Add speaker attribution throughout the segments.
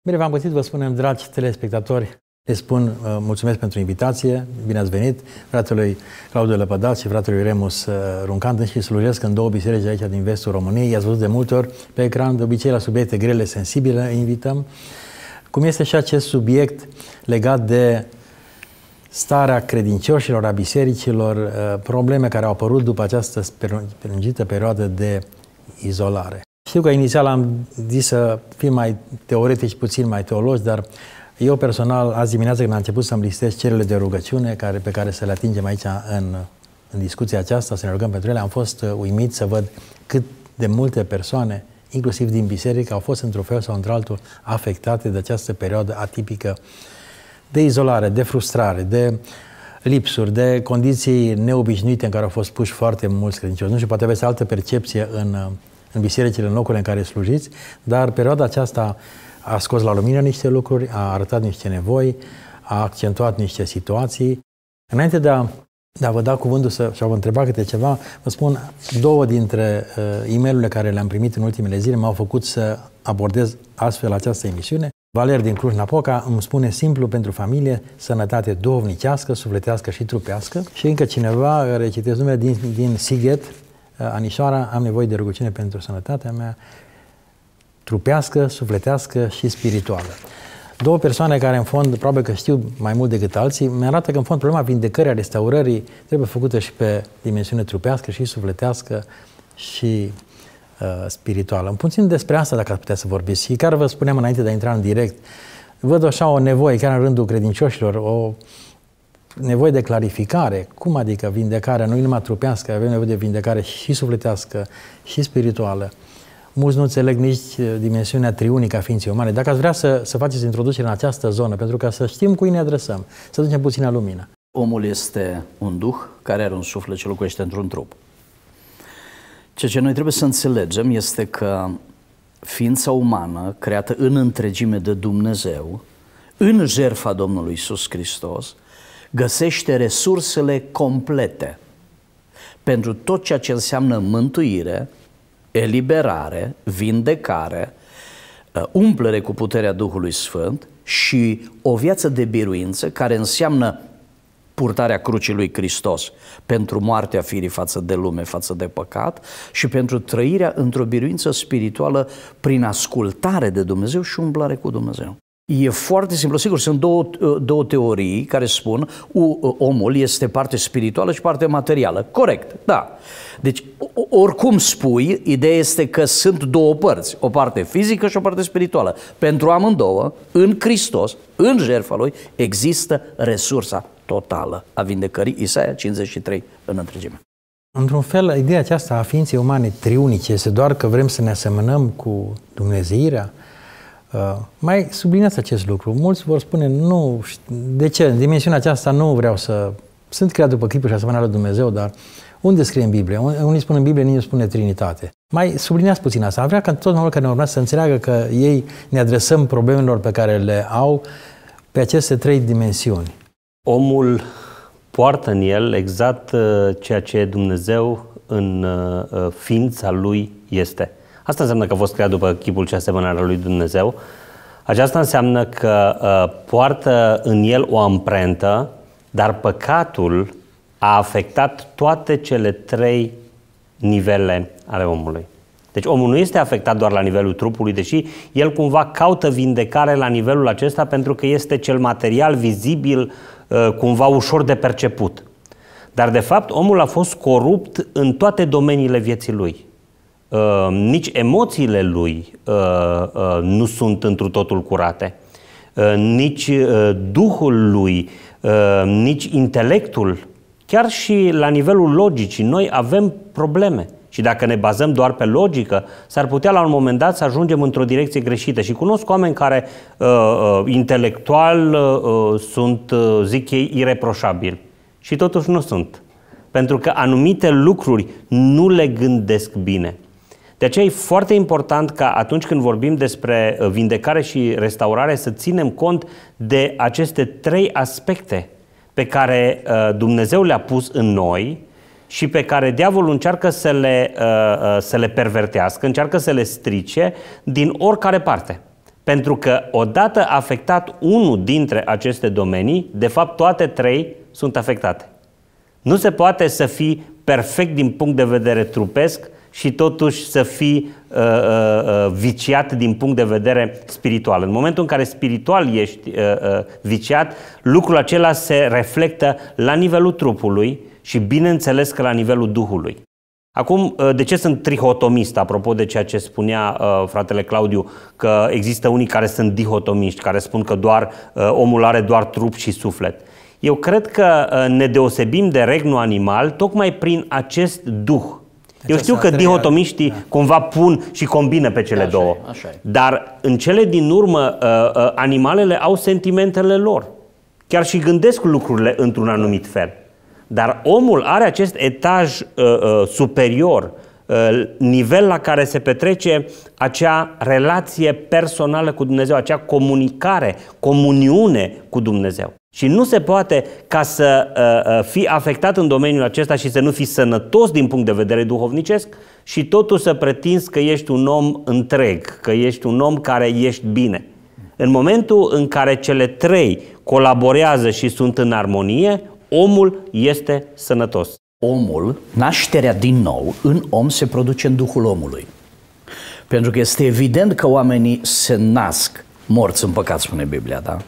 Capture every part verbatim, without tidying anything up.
Speaker 1: Bine v-am găsit, vă spunem, dragi telespectatori, le spun uh, mulțumesc pentru invitație, bine ați venit, fratelui Claudiu Lepădat și fratelui Remus uh, Runcan, și slujesc în două biserici aici din vestul României, i-ați văzut de multe ori pe ecran, de obicei la subiecte grele, sensibile, invităm, cum este și acest subiect legat de starea credincioșilor, a bisericilor, uh, probleme care au apărut după această prelungită perioadă de izolare. Știu că inițial am zis să fim mai teoretici, puțin mai teologi, dar eu personal, azi dimineață când am început să-mi listez cererile de rugăciune care, pe care să le atingem aici în, în discuția aceasta, să ne rugăm pentru ele, am fost uimit să văd cât de multe persoane, inclusiv din biserică, au fost într-un fel sau într-altul afectate de această perioadă atipică de izolare, de frustrare, de lipsuri, de condiții neobișnuite în care au fost puși foarte mulți credincioși. Nu știu, poate aveți altă percepție în, în bisericile, în locurile în care slujiți, dar perioada aceasta a scos la lumină niște lucruri, a arătat niște nevoi, a accentuat niște situații. Înainte de a, de a vă da cuvântul să, și a vă întreba câte ceva, vă spun, două dintre uh, e-mail-urile care le-am primit în ultimele zile m-au făcut să abordez astfel această emisiune. Valer din Cluj-Napoca îmi spune simplu pentru familie, sănătate duhovnicească, sufletească și trupească. Și încă cineva care citesc numele din, din Sighet, uh, Anișoara, am nevoie de rugăciune pentru sănătatea mea, trupească, sufletească și spirituală. Două persoane care, în fond, probabil că știu mai mult decât alții, mi arată că, în fond, problema vindecării, a restaurării trebuie făcută și pe dimensiune trupească și sufletească și uh, spirituală. Puțin despre asta, dacă ați putea să vorbiți. Și chiar vă spuneam înainte de a intra în direct, văd așa o nevoie, chiar în rândul credincioșilor, o nevoie de clarificare. Cum adică vindecarea, nu numai trupească, avem nevoie de vindecare și sufletească și spirituală. Mulți nu înțeleg nici dimensiunea triunică a ființei umane. Dacă ați vrea să, să faceți introducere în această zonă, pentru ca să știm cui ne adresăm, să ducem puțină lumină.
Speaker 2: Omul este un duh care are un suflet ce locuiește într-un trup. Ceea ce noi trebuie să înțelegem este că ființa umană, creată în întregime de Dumnezeu, în jertfa Domnului Iisus Hristos, găsește resursele complete pentru tot ceea ce înseamnă mântuire, eliberare, vindecare, umplere cu puterea Duhului Sfânt și o viață de biruință care înseamnă purtarea crucii lui Hristos pentru moartea firii față de lume, față de păcat și pentru trăirea într-o biruință spirituală prin ascultare de Dumnezeu și umblare cu Dumnezeu. E foarte simplu. Sigur, sunt două, două teorii care spun omul este parte spirituală și parte materială. Corect, da. Deci, oricum spui, ideea este că sunt două părți, o parte fizică și o parte spirituală. Pentru amândouă, în Hristos, în jertfa Lui, există resursa totală a vindecării. Isaia cincizeci și trei în întregime.
Speaker 1: Într-un fel, ideea aceasta a ființei umane triunice este doar că vrem să ne asemănăm cu dumnezeirea. Uh, mai subliniați acest lucru. Mulți vor spune, nu, de ce? În dimensiunea aceasta nu vreau să... Sunt creat după chipul și asemănarea lui Dumnezeu, dar unde scrie în Biblie? Unii spun în Biblie, nimeni spune Trinitate. Mai subliniați puțin asta. Am vrea ca tot omul care ne urmează să înțeleagă că ei ne adresăm problemelor pe care le au pe aceste trei dimensiuni.
Speaker 3: Omul poartă în el exact uh, ceea ce Dumnezeu în uh, ființa lui este. Asta înseamnă că a fost creat după chipul și asemănarea lui Dumnezeu. Aceasta înseamnă că uh, poartă în el o amprentă, dar păcatul a afectat toate cele trei nivele ale omului. Deci omul nu este afectat doar la nivelul trupului, deși el cumva caută vindecare la nivelul acesta pentru că este cel material, vizibil, uh, cumva ușor de perceput. Dar de fapt omul a fost corupt în toate domeniile vieții lui. Uh, nici emoțiile lui uh, uh, nu sunt întru totul curate, uh, nici uh, Duhul lui, uh, nici intelectul, chiar și la nivelul logicii, noi avem probleme. Și dacă ne bazăm doar pe logică, s-ar putea la un moment dat să ajungem într-o direcție greșită. Și cunosc oameni care uh, uh, intelectual uh, sunt, uh, zic ei, ireproșabili. Și totuși nu sunt. Pentru că anumite lucruri nu le gândesc bine. De aceea e foarte important ca atunci când vorbim despre vindecare și restaurare să ținem cont de aceste trei aspecte pe care Dumnezeu le-a pus în noi și pe care diavolul încearcă să le, să le pervertească, încearcă să le strice din oricare parte. Pentru că odată afectat unul dintre aceste domenii, de fapt toate trei sunt afectate. Nu se poate să fii perfect din punct de vedere trupesc și totuși să fii uh, uh, viciat din punct de vedere spiritual. În momentul în care spiritual ești uh, uh, viciat, lucrul acela se reflectă la nivelul trupului și bineînțeles că la nivelul Duhului. Acum, uh, de ce sunt trihotomist, apropo de ceea ce spunea uh, fratele Claudiu, că există unii care sunt dihotomiști, care spun că doar uh, omul are doar trup și suflet. Eu cred că uh, ne deosebim de regnul animal tocmai prin acest duh. Eu știu că dihotomiștii da. cumva pun și combină pe cele
Speaker 2: așa
Speaker 3: două,
Speaker 2: e, așa e.
Speaker 3: Dar în cele din urmă animalele au sentimentele lor. Chiar și gândesc lucrurile într-un anumit fel. Dar omul are acest etaj uh, uh, superior, uh, nivel la care se petrece acea relație personală cu Dumnezeu, acea comunicare, comuniune cu Dumnezeu. Și nu se poate ca să uh, fii afectat în domeniul acesta și să nu fii sănătos din punct de vedere duhovnicesc și totuși să pretinzi că ești un om întreg, că ești un om care ești bine. În momentul în care cele trei colaborează și sunt în armonie, omul este sănătos.
Speaker 2: Omul, nașterea din nou, în om se produce în Duhul omului. Pentru că este evident că oamenii se nasc morți în păcat, spune Biblia, da?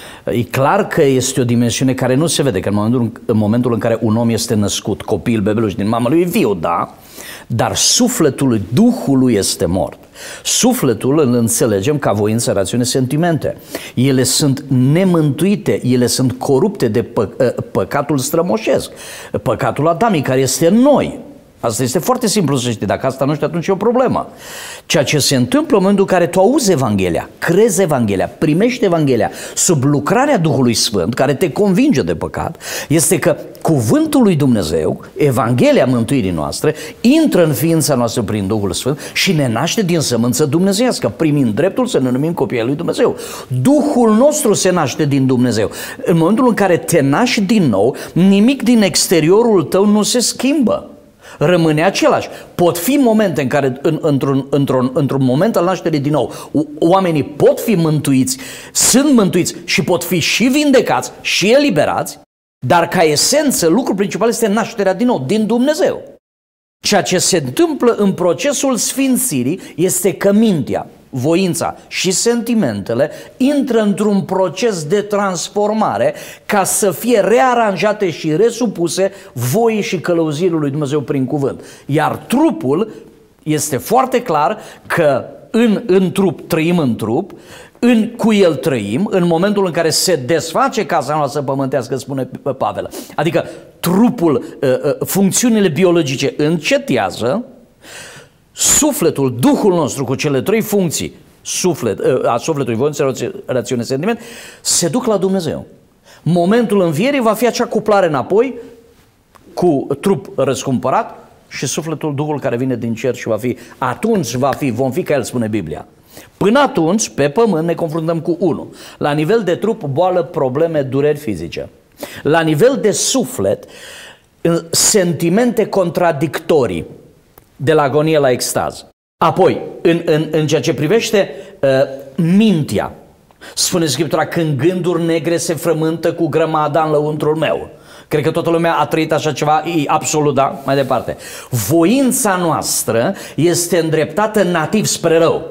Speaker 2: E clar că este o dimensiune care nu se vede, că în momentul, în momentul în care un om este născut, copil, bebeluș din mama lui e viu, da? Dar sufletul lui, Duhul lui este mort. Sufletul îl înțelegem ca voință, rațiune, sentimente. Ele sunt nemântuite, ele sunt corupte de pă, păcatul strămoșesc, păcatul adamic care este în noi. Asta este foarte simplu să știi, dacă asta nu știi, atunci e o problemă. Ceea ce se întâmplă în momentul în care tu auzi Evanghelia, crezi Evanghelia, primești Evanghelia sub lucrarea Duhului Sfânt, care te convinge de păcat, este că cuvântul lui Dumnezeu, Evanghelia mântuirii noastre, intră în ființa noastră prin Duhul Sfânt și ne naște din sămânță dumnezeiască, primind dreptul să ne numim copiii lui Dumnezeu. Duhul nostru se naște din Dumnezeu. În momentul în care te naști din nou, nimic din exteriorul tău nu se schimbă. Rămâne același. Pot fi momente în care, în, într-un, într-un, într-un moment al nașterii din nou, oamenii pot fi mântuiți, sunt mântuiți și pot fi și vindecați și eliberați, dar ca esență, lucrul principal este nașterea din nou, din Dumnezeu. Ceea ce se întâmplă în procesul sfințirii este că mintea, voința și sentimentele intră într-un proces de transformare ca să fie rearanjate și resupuse voii și călăuzirii lui Dumnezeu prin cuvânt. Iar trupul este foarte clar că în, în trup trăim în trup, în, cu el trăim, în momentul în care se desface casa noastră pământească, spune Pavel. Adică trupul, funcțiunile biologice încetează, sufletul, Duhul nostru cu cele trei funcții, suflet, a sufletului, voință, rațiune, sentiment, se duc la Dumnezeu. Momentul învierii va fi acea cuplare înapoi cu trup răscumpărat și sufletul, Duhul care vine din cer și va fi, atunci va fi, vom fi ca El, spune Biblia. Până atunci, pe pământ ne confruntăm cu unul. La nivel de trup, boală, probleme, dureri fizice. La nivel de suflet, sentimente contradictorii, de la agonie la extaz. Apoi, în, în, în ceea ce privește uh, mintea, spune Scriptura, când gânduri negre se frământă cu grămada în lăuntrul meu. Cred că toată lumea a trăit așa ceva, e absolut, da? Mai departe. Voința noastră este îndreptată nativ spre rău.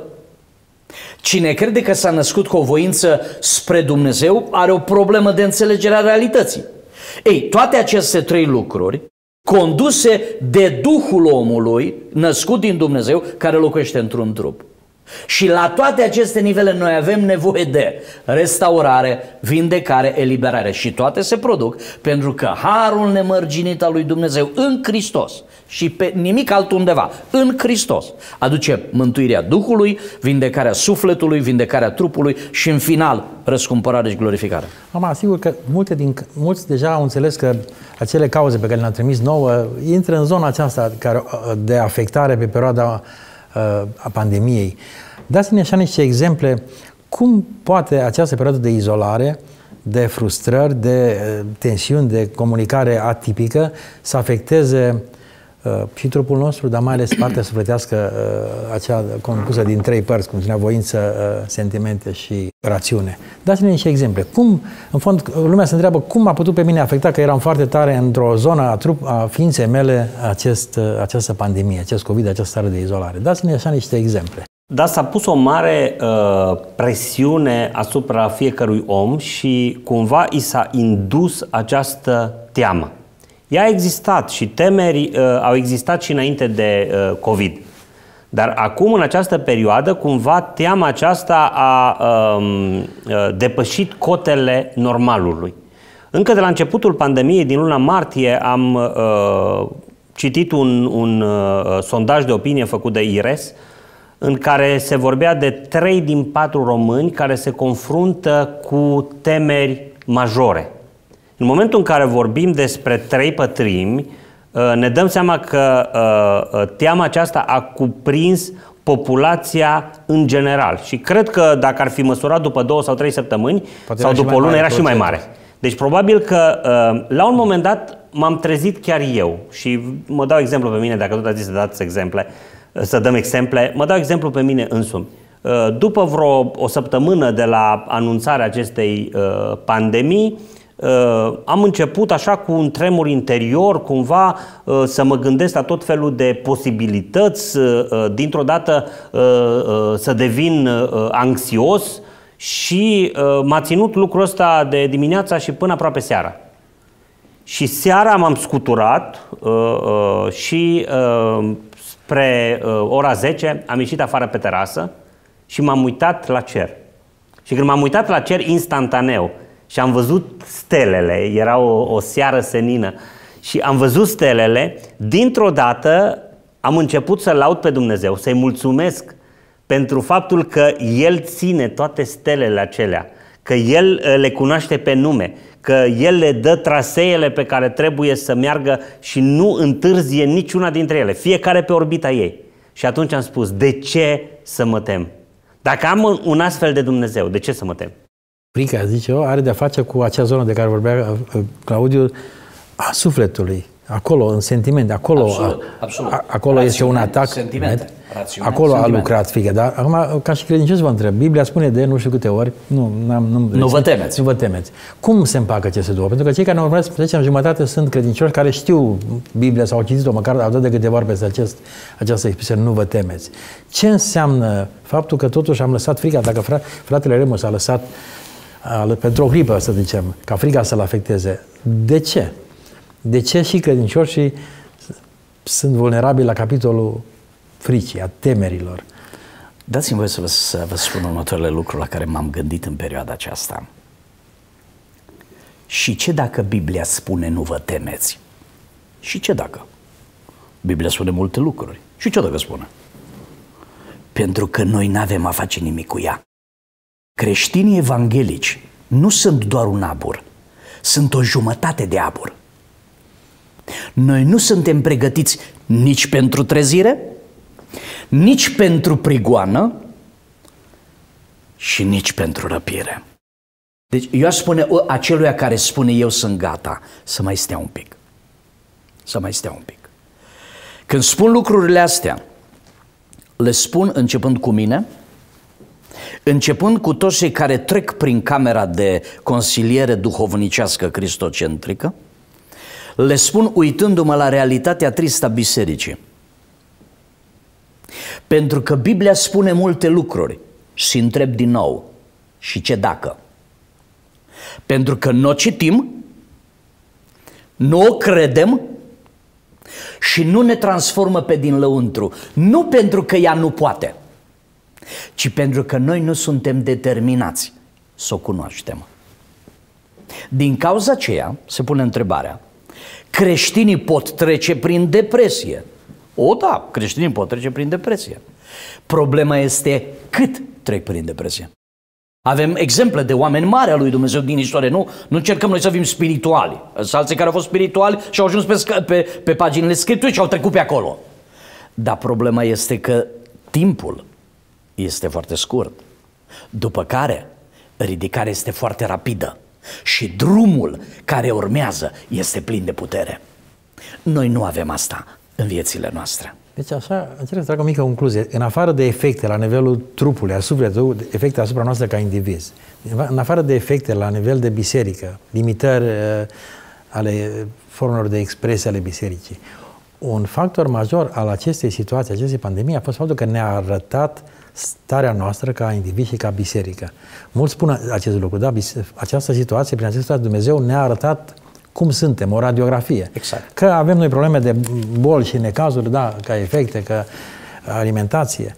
Speaker 2: Cine crede că s-a născut cu o voință spre Dumnezeu are o problemă de înțelegere a realității. Ei, toate aceste trei lucruri conduse de Duhul omului, născut din Dumnezeu, care locuiește într-un trup. Și la toate aceste nivele noi avem nevoie de restaurare, vindecare, eliberare. Și toate se produc pentru că harul nemărginit al lui Dumnezeu în Hristos și pe nimic altundeva, în Hristos, aduce mântuirea Duhului, vindecarea sufletului, vindecarea trupului și în final răscumpărare și glorificare.
Speaker 1: Am asigur că multe din, mulți deja au înțeles că acele cauze pe care le-am trimis nouă intră în zona aceasta de afectare pe perioada a pandemiei. Dați-ne așa niște exemple cum poate această perioadă de izolare, de frustrări, de tensiuni, de comunicare atipică să afecteze uh, și trupul nostru, dar mai ales partea sufletească, uh, acea compusă din trei părți, cum spunea, voință, uh, sentimente și rațiune. Dați-ne niște exemple. Cum, în fond, lumea se întreabă cum a putut pe mine afecta, că eram foarte tare într-o zonă a, trup, a ființei mele acest, uh, această pandemie, acest COVID, această stare de izolare. Dați-ne așa niște exemple.
Speaker 3: Da, s-a pus o mare uh, presiune asupra fiecărui om și cumva i s-a indus această teamă. Ea a existat și temeri uh, au existat și înainte de uh, COVID. Dar acum, în această perioadă, cumva teama aceasta a um, uh, depășit cotele normalului. Încă de la începutul pandemiei, din luna martie, am uh, citit un, un uh, sondaj de opinie făcut de I R E S, în care se vorbea de trei din patru români care se confruntă cu temeri majore. În momentul în care vorbim despre trei pătrimi, ne dăm seama că teama aceasta a cuprins populația în general. Și cred că dacă ar fi măsurat după două sau trei săptămâni, poate sau după o lună, era și mai mare. Deci probabil că la un moment dat m-am trezit chiar eu. Și mă dau exemplu pe mine, dacă tot ați zis să dați exemple, să dăm exemple, mă dau exemplu pe mine însumi. După vreo o săptămână de la anunțarea acestei pandemii, am început așa cu un tremur interior, cumva să mă gândesc la tot felul de posibilități, dintr-o dată să devin anxios și m-a ținut lucrul ăsta de dimineața și până aproape seara. Și seara m-am scuturat și spre ora zece am ieșit afară pe terasă și m-am uitat la cer. Și când m-am uitat la cer instantaneu și am văzut stelele, era o, o seară senină, și am văzut stelele, dintr-o dată am început să laud pe Dumnezeu, să-i mulțumesc pentru faptul că El ține toate stelele acelea, că El le cunoaște pe nume, că El le dă traseele pe care trebuie să meargă și nu întârzie niciuna dintre ele, fiecare pe orbita ei. Și atunci am spus, de ce să mă tem? Dacă am un astfel de Dumnezeu, de ce să mă tem?
Speaker 1: Frica, zice eu, are de-a face cu acea zonă de care vorbea Claudiu, a sufletului. Acolo, în sentimente, acolo,
Speaker 2: absolut, absolut.
Speaker 1: A, acolo rațiune, este un atac.
Speaker 2: Sentimente, rațiune,
Speaker 1: acolo
Speaker 2: sentimente.
Speaker 1: a lucrat frica. Dar acum, ca și credincios vă întreb, Biblia spune de nu știu câte ori, nu, n-am, nu,
Speaker 2: nu vă temeți.
Speaker 1: Nu vă temeți. Cum se împacă aceste două? Pentru că cei care ne urmăresc, zece ani jumătate, sunt credincioși care știu Biblia sau au citit-o, măcar au dat de câteva ori peste acest, această expresie, nu vă temeți. Ce înseamnă faptul că totuși am lăsat frica, dacă fra, fratele Remus a lăsat a, pentru o clipă, să zicem, ca frica să-l afecteze, de ce? De ce și credincioșii sunt vulnerabili la capitolul fricii, a temerilor?
Speaker 2: Dați-mi voie să vă, să vă spun următoarele lucruri la care m-am gândit în perioada aceasta. Și ce dacă Biblia spune nu vă temeți? Și ce dacă? Biblia spune multe lucruri. Și ce dacă spune? Pentru că noi n-avem a face nimic cu ea. Creștinii evanghelici nu sunt doar un abur, sunt o jumătate de abur. Noi nu suntem pregătiți nici pentru trezire, nici pentru prigoană și nici pentru răpire. Deci eu aș spune aceluia care spune eu sunt gata, să mai stea un pic. Să mai stea un pic. Când spun lucrurile astea, le spun începând cu mine, începând cu toți cei care trec prin camera de consiliere duhovnicească cristocentrică, le spun uitându-mă la realitatea tristă a bisericii. Pentru că Biblia spune multe lucruri și întreb din nou, și ce dacă? Pentru că nu o citim, nu o credem și nu ne transformă pe din lăuntru. Nu pentru că ea nu poate, ci pentru că noi nu suntem determinați să o cunoaștem. Din cauza aceea se pune întrebarea, creștinii pot trece prin depresie? O, da, creștinii pot trece prin depresie. Problema este cât trec prin depresie. Avem exemple de oameni mari al lui Dumnezeu din istorie, nu? Nu încercăm noi să fim spirituali. Sunt alții care au fost spirituali și au ajuns pe, pe, pe paginile Scripturii și au trecut pe acolo. Dar problema este că timpul este foarte scurt, după care ridicarea este foarte rapidă și drumul care urmează este plin de putere. Noi nu avem asta. în viețile noastre.
Speaker 1: Deci așa, încerc să trag o mică concluzie. În afară de efecte la nivelul trupului, a sufletului, efecte asupra noastră ca indivizi, în afară de efecte la nivel de biserică, limitări uh, ale formelor de expresie ale bisericii, un factor major al acestei situații, acestei pandemii, a fost faptul că ne-a arătat starea noastră ca indivizi și ca biserică. Mulți spun acest lucru, da? Această situație, prin această situație, Dumnezeu ne-a arătat cum suntem, o radiografie.
Speaker 2: Exact.
Speaker 1: Că avem noi probleme de boli și necazuri, da, ca efecte, ca alimentație.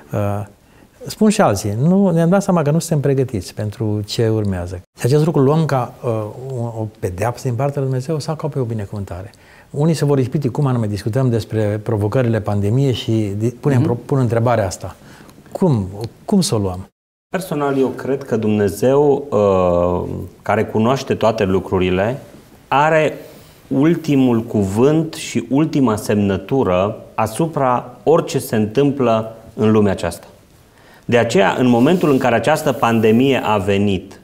Speaker 1: Spun și alții, nu, ne-am dat seama că nu suntem pregătiți pentru ce urmează. Și acest lucru luăm ca uh, o pedeapsă din partea lui Dumnezeu sau ca pe o binecuvântare. Unii se vor ispiti cum anume discutăm despre provocările pandemiei și punem, mm-hmm. pun întrebarea asta. Cum? Cum să o luăm?
Speaker 3: Personal, eu cred că Dumnezeu, uh, care cunoaște toate lucrurile, are ultimul cuvânt și ultima semnătură asupra orice se întâmplă în lumea aceasta. De aceea, în momentul în care această pandemie a venit,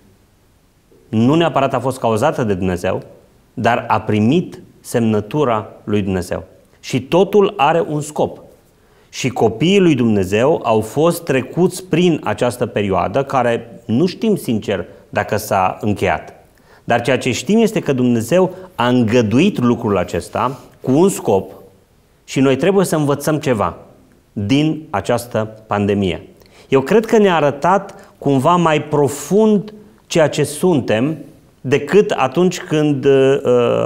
Speaker 3: nu neapărat a fost cauzată de Dumnezeu, dar a primit semnătura lui Dumnezeu. Și totul are un scop. Și copiii lui Dumnezeu au fost trecuți prin această perioadă, care nu știm sincer dacă s-a încheiat. Dar ceea ce știm este că Dumnezeu a îngăduit lucrul acesta cu un scop și noi trebuie să învățăm ceva din această pandemie. Eu cred că ne-a arătat cumva mai profund ceea ce suntem decât atunci când uh,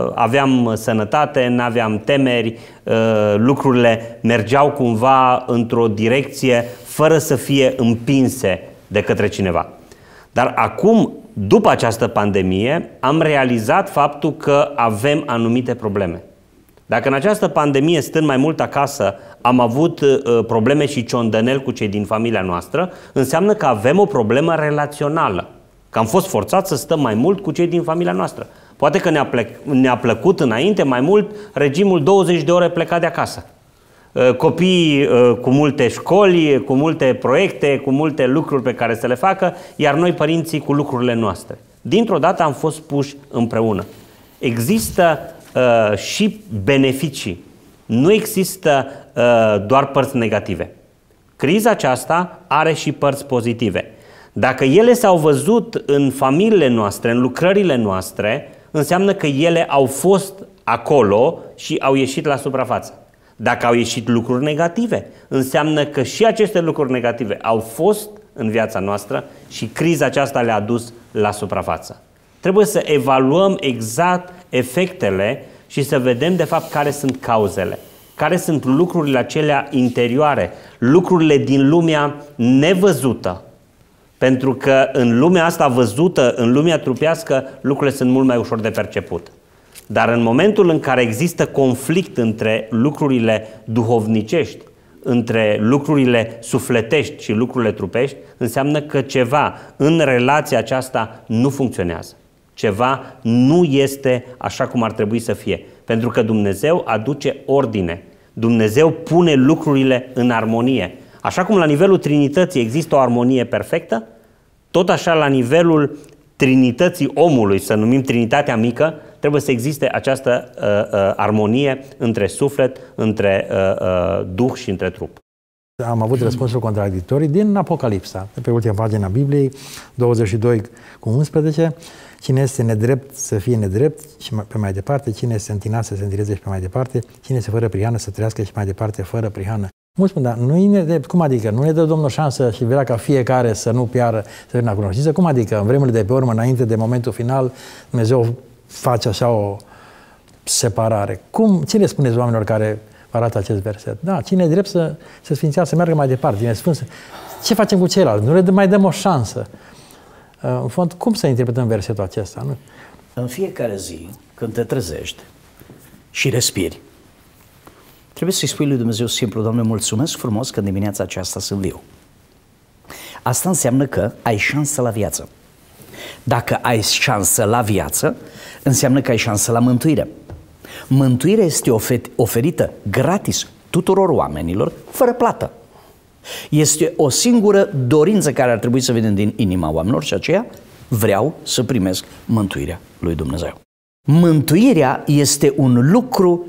Speaker 3: aveam sănătate, n-aveam temeri, uh, lucrurile mergeau cumva într-o direcție fără să fie împinse de către cineva. Dar acum, după această pandemie, am realizat faptul că avem anumite probleme. Dacă în această pandemie, stând mai mult acasă, am avut uh, probleme și ciondăneli cu cei din familia noastră, înseamnă că avem o problemă relațională. Că am fost forțați să stăm mai mult cu cei din familia noastră. Poate că ne-a, plec, ne-a plăcut înainte mai mult regimul douăzeci de ore plecat de acasă. Uh, copiii uh, cu multe școli, cu multe proiecte, cu multe lucruri pe care să le facă, iar noi părinții cu lucrurile noastre. Dintr-o dată am fost puși împreună. Există Uh, și beneficii. Nu există uh, doar părți negative. Criza aceasta are și părți pozitive. Dacă ele s-au văzut în familiile noastre, în lucrările noastre, înseamnă că ele au fost acolo și au ieșit la suprafață. Dacă au ieșit lucruri negative, înseamnă că și aceste lucruri negative au fost în viața noastră și criza aceasta le-a adus la suprafață. Trebuie să evaluăm exact efectele și să vedem de fapt care sunt cauzele, care sunt lucrurile acelea interioare, lucrurile din lumea nevăzută. Pentru că în lumea asta văzută, în lumea trupească, lucrurile sunt mult mai ușor de perceput. Dar în momentul în care există conflict între lucrurile duhovnicești, între lucrurile sufletești și lucrurile trupești, înseamnă că ceva în relația aceasta nu funcționează. Ceva nu este așa cum ar trebui să fie. Pentru că Dumnezeu aduce ordine. Dumnezeu pune lucrurile în armonie. Așa cum la nivelul Trinității există o armonie perfectă, tot așa la nivelul Trinității omului, să numim Trinitatea mică, trebuie să existe această uh, uh, armonie între suflet, între uh, uh, duh și între trup.
Speaker 1: Am avut răspunsuri contradictorii din Apocalipsa, de pe ultima pagina Bibliei, douăzeci și doi cu unsprezece. Cine este nedrept să fie nedrept și pe mai departe, cine este întinat să se întineze și pe mai departe, cine este fără prihană să trăiască și mai departe fără prihană. Mulți spun, dar nu e nedrept. Cum adică? Nu ne dă Domnul șansă și vrea ca fiecare să nu piară, să vină la cunoștință? Cum adică? În vremurile de pe urmă, înainte de momentul final, Dumnezeu face așa o separare. Cum? Ce le spuneți oamenilor care arată acest verset? Da, cine e drept să se sfințească, să meargă mai departe, cine e sfânt să... Ce facem cu ceilalți? Nu le mai dăm o șansă. În fond, cum să interpretăm versetul acesta? Nu?
Speaker 2: În fiecare zi, când te trezești și respiri, trebuie să-i spui lui Dumnezeu simplu: Doamne, mulțumesc frumos că în dimineața aceasta sunt viu. Asta înseamnă că ai șansă la viață. Dacă ai șansă la viață, înseamnă că ai șansă la mântuire. Mântuirea este oferită gratis tuturor oamenilor, fără plată. Este o singură dorință care ar trebui să vină din inima oamenilor și aceea: vreau să primesc mântuirea lui Dumnezeu. Mântuirea este un lucru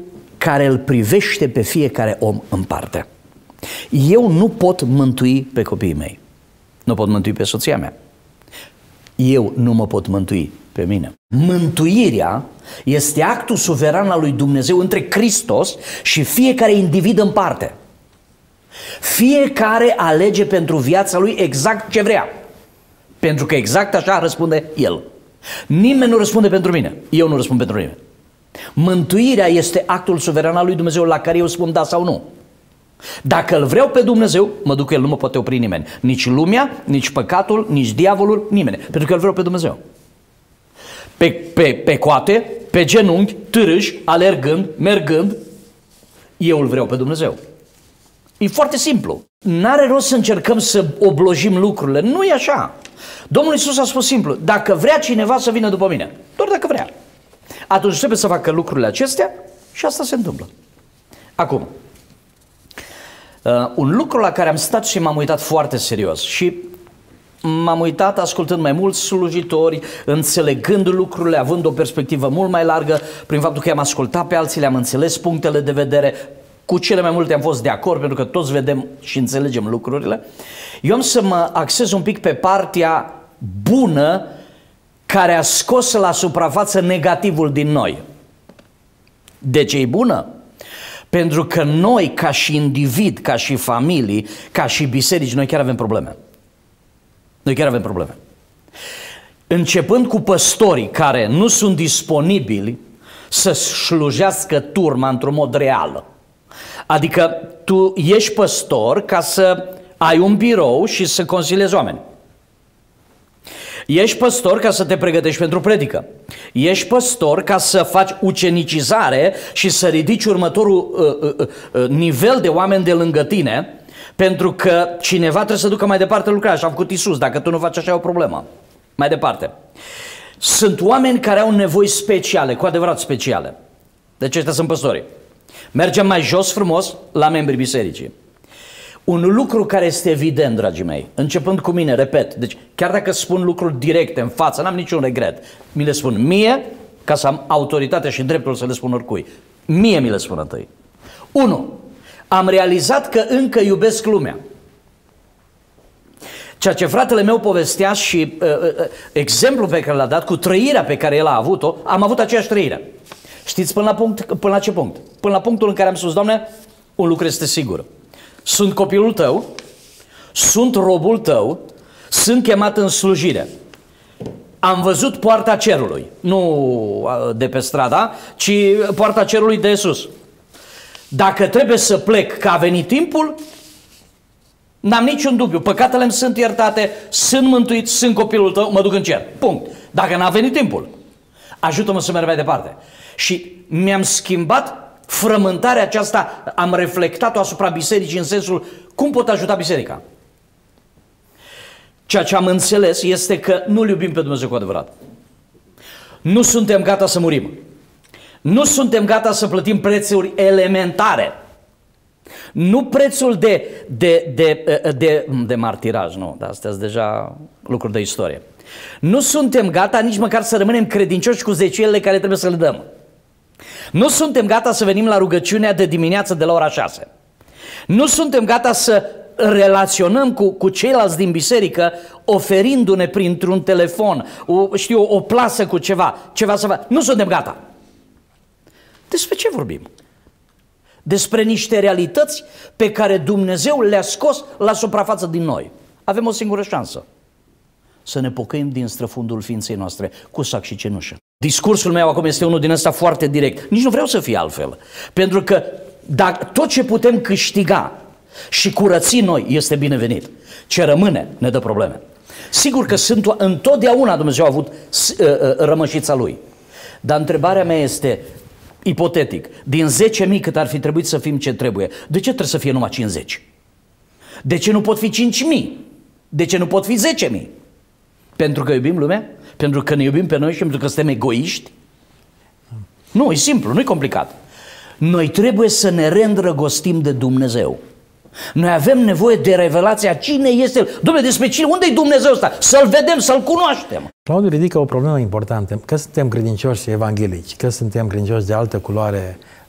Speaker 2: care îl privește pe fiecare om în parte. Eu nu pot mântui pe copiii mei. Nu pot mântui pe soția mea. Eu nu mă pot mântui pe mine. Mântuirea este actul suveran al lui Dumnezeu între Hristos și fiecare individ în parte. Fiecare alege pentru viața lui exact ce vrea. Pentru că exact așa răspunde el. Nimeni nu răspunde pentru mine. Eu nu răspund pentru mine. Mântuirea este actul suveran al lui Dumnezeu la care eu spun da sau nu. Dacă îl vreau pe Dumnezeu, mă duc, el nu mă poate opri nimeni. Nici lumea, nici păcatul, nici diavolul, nimeni. Pentru că îl vreau pe Dumnezeu. Pe, pe, pe coate, pe genunchi, târâși, alergând, mergând, eu îl vreau pe Dumnezeu. E foarte simplu. N-are rost să încercăm să oblojim lucrurile. Nu e așa. Domnul Iisus a spus simplu, dacă vrea cineva să vină după mine, doar dacă vrea, atunci trebuie să facă lucrurile acestea și asta se întâmplă. Acum, uh, un lucru la care am stat și m-am uitat foarte serios și m-am uitat ascultând mai mulți slujitori, înțelegând lucrurile, având o perspectivă mult mai largă, prin faptul că i-am ascultat pe alții, le-am înțeles punctele de vedere, cu cele mai multe am fost de acord, pentru că toți vedem și înțelegem lucrurile. Eu am să mă axez un pic pe partea bună care a scos la suprafață negativul din noi. De ce e bună? Pentru că noi, ca și individ, ca și familii, ca și biserici, noi chiar avem probleme. Noi chiar avem probleme. Începând cu păstorii care nu sunt disponibili să slujească turma într-un mod real. Adică tu ești păstor ca să ai un birou și să consiliezi oameni. Ești păstor ca să te pregătești pentru predică. Ești păstor ca să faci ucenicizare și să ridici următorul uh, uh, uh, nivel de oameni de lângă tine, pentru că cineva trebuie să ducă mai departe lucrarea. Așa a făcut Iisus. Dacă tu nu faci așa, e o problemă. Mai departe. Sunt oameni care au nevoi speciale, cu adevărat speciale. Deci ăștia sunt păstorii. Mergem mai jos frumos la membrii bisericii. Un lucru care este evident, dragii mei, începând cu mine, repet, deci chiar dacă spun lucruri directe în față, n-am niciun regret. Mi le spun mie, ca să am autoritatea și dreptul să le spun oricui. Mie mi le spun întâi. Unu, am realizat că încă iubesc lumea. Ceea ce fratele meu povestea și uh, uh, exemplul pe care l-a dat cu trăirea pe care el a avut-o, am avut aceeași trăire. Știți până la, punct, până la ce punct? Până la punctul în care am spus, Doamne, un lucru este sigur. Sunt copilul tău, sunt robul tău, sunt chemat în slujire. Am văzut poarta cerului, nu de pe strada, ci poarta cerului de sus. Dacă trebuie să plec că a venit timpul, n-am niciun dubiu. Păcatele îmi sunt iertate, sunt mântuit, sunt copilul tău, mă duc în cer. Punct. Dacă n-a venit timpul, ajută-mă să merg mai departe. Și mi-am schimbat frământarea aceasta, am reflectat-o asupra bisericii în sensul cum pot ajuta biserica. Ceea ce am înțeles este că nu-L iubim pe Dumnezeu cu adevărat. Nu suntem gata să murim. Nu suntem gata să plătim prețuri elementare. Nu prețul de, de, de, de, de martiraj, nu, dar astea sunt deja lucruri de istorie. Nu suntem gata nici măcar să rămânem credincioși cu zeciuielile care trebuie să le dăm. Nu suntem gata să venim la rugăciunea de dimineață de la ora șase. Nu suntem gata să relaționăm cu, cu ceilalți din biserică oferindu-ne printr-un telefon, o, știu, o plasă cu ceva, ceva să facă. Nu suntem gata. Despre ce vorbim? Despre niște realități pe care Dumnezeu le-a scos la suprafață din noi. Avem o singură șansă. Să ne pocăim din străfundul ființei noastre cu sac și cenușă. Discursul meu acum este unul din ăsta foarte direct. Nici nu vreau să fie altfel. Pentru că dacă tot ce putem câștiga și curăți noi este binevenit. Ce rămâne ne dă probleme. Sigur că sunt, întotdeauna Dumnezeu a avut uh, uh, rămășița Lui. Dar întrebarea mea este, ipotetic, din zece mii cât ar fi trebuit să fim ce trebuie, de ce trebuie să fie numai cincizeci? De ce nu pot fi cinci mii? De ce nu pot fi zece mii? Pentru că iubim lumea? Pentru că ne iubim pe noi și pentru că suntem egoiști? Nu, e simplu, nu e complicat. Noi trebuie să ne reîndrăgostim de Dumnezeu. Noi avem nevoie de revelația cine este El. Dom'le, despre cine? Unde e Dumnezeu ăsta? Să-L vedem, să-L cunoaștem.
Speaker 1: Claudiu ridică o problemă importantă. Că suntem credincioși evanghelici, că suntem credincioși de altă culoare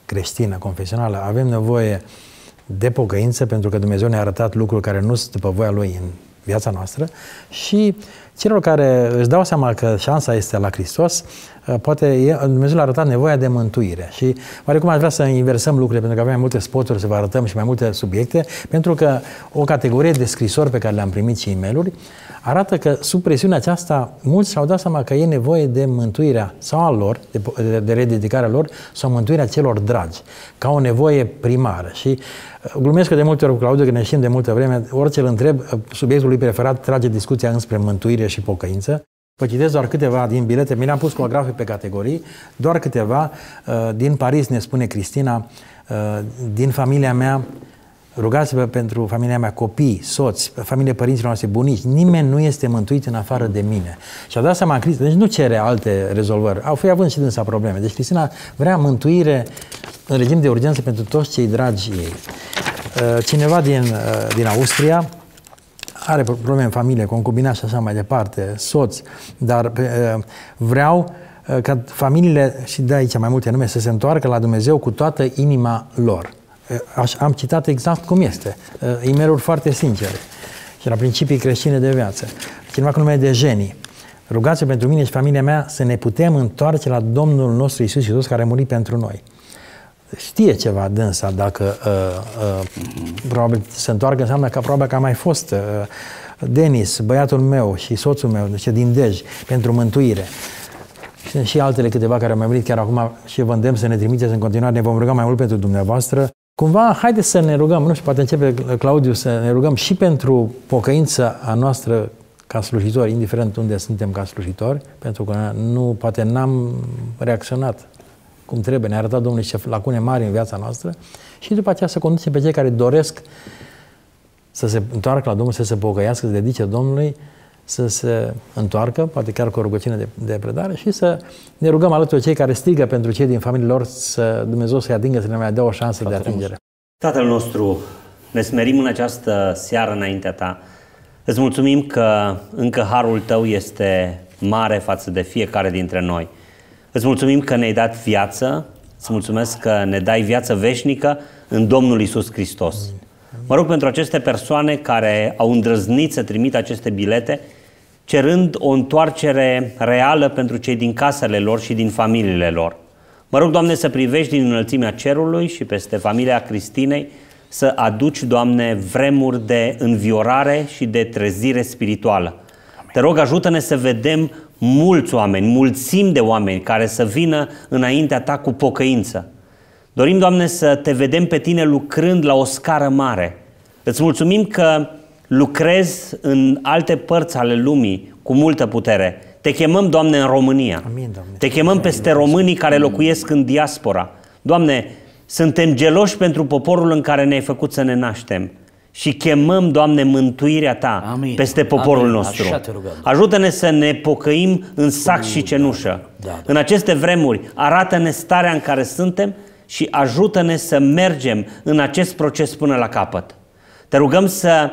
Speaker 1: creștină, confesională, avem nevoie de pocăință, pentru că Dumnezeu ne-a arătat lucruri care nu sunt după voia Lui în viața noastră, și celor care își dau seama că șansa este la Hristos, poate Dumnezeu le-a arătat nevoia de mântuire. Și oarecum aș vrea să inversăm lucrurile, pentru că avem mai multe spoturi să vă arătăm și mai multe subiecte, pentru că o categorie de scrisori pe care le-am primit și e-mail-uri arată că sub presiunea aceasta mulți și-au dat seama că e nevoie de mântuirea sau a lor, de, de rededicarea lor, sau mântuirea celor dragi, ca o nevoie primară. Și glumesc că de multe ori cu Claudiu, că ne știm de multă vreme, orice îl întreb, subiectul lui preferat trage discuția înspre mântuire și pocăință. Vă citesc doar câteva din bilete, mi le-am pus coagrafe pe categorii, doar câteva. Din Paris ne spune Cristina, din familia mea, rugați-vă pentru familia mea, copii, soți, familie părinților noastre, bunici, nimeni nu este mântuit în afară de mine. Și-a dat seama Cristina, deci nu cere alte rezolvări, au fi având și dânsa probleme. Deci Cristina vrea mântuire în regim de urgență pentru toți cei dragi ei. Cineva din, din Austria are probleme în familie, concubinat și așa mai departe, soț, dar vreau ca familiile, și de aici mai multe nume, să se întoarcă la Dumnezeu cu toată inima lor. Aș, am citat exact cum este, e-mail-uri foarte sincere și la principii creștine de viață. Cineva cu numele de Jenny: rugați-vă pentru mine și familia mea să ne putem întoarce la Domnul nostru Iisus Hristos, care a murit pentru noi. Știe ceva dânsa, dacă uh, uh, probabil se întoarcă, înseamnă că probabil că a mai fost uh, Denis, băiatul meu și soțul meu, deci din Dej, pentru mântuire. Sunt și altele câteva care au mai venit chiar acum și vă îndemn să ne trimiteți în continuare, ne vom ruga mai mult pentru dumneavoastră. Cumva, haideți să ne rugăm, nu știu, poate începe Claudiu, să ne rugăm și pentru pocăința a noastră ca slujitori, indiferent unde suntem ca slujitori, pentru că nu, poate n-am reacționat cum trebuie, ne-a arătat Domnul niște lacune mari în viața noastră, și după aceea să conducem pe cei care doresc să se întoarcă la Domnul, să se pocăiască, să se dedice Domnului, să se întoarcă, poate chiar cu o rugăciune de, de predare, și să ne rugăm alături de cei care strigă pentru cei din familiile lor, să Dumnezeu să-i atingă, să ne mai dea o șansă Tatăl de atingere.
Speaker 3: Tatăl nostru, ne smerim în această seară înaintea Ta. Îți mulțumim că încă harul Tău este mare față de fiecare dintre noi. Îți mulțumim că ne-ai dat viață, îți mulțumesc că ne dai viață veșnică în Domnul Iisus Hristos. Mă rog pentru aceste persoane care au îndrăznit să trimită aceste bilete, cerând o întoarcere reală pentru cei din casele lor și din familiile lor. Mă rog, Doamne, să privești din înălțimea cerului și peste familia Cristinei, să aduci, Doamne, vremuri de înviorare și de trezire spirituală. Amin. Te rog, ajută-ne să vedem mulți oameni, mulțimi de oameni care să vină înaintea Ta cu pocăință. Dorim, Doamne, să Te vedem pe Tine lucrând la o scară mare. Îți mulțumim că lucrezi în alte părți ale lumii cu multă putere. Te chemăm, Doamne, în România.
Speaker 1: Amin, Doamne.
Speaker 3: Te chemăm peste românii care locuiesc în diaspora. Doamne, suntem geloși pentru poporul în care ne-ai făcut să ne naștem și chemăm, Doamne, mântuirea Ta Amin. Peste poporul Amin. Nostru. Ajută-ne să ne pocăim în sac și cenușă. Da, da. În aceste vremuri, arată-ne starea în care suntem și ajută-ne să mergem în acest proces până la capăt. Te rugăm să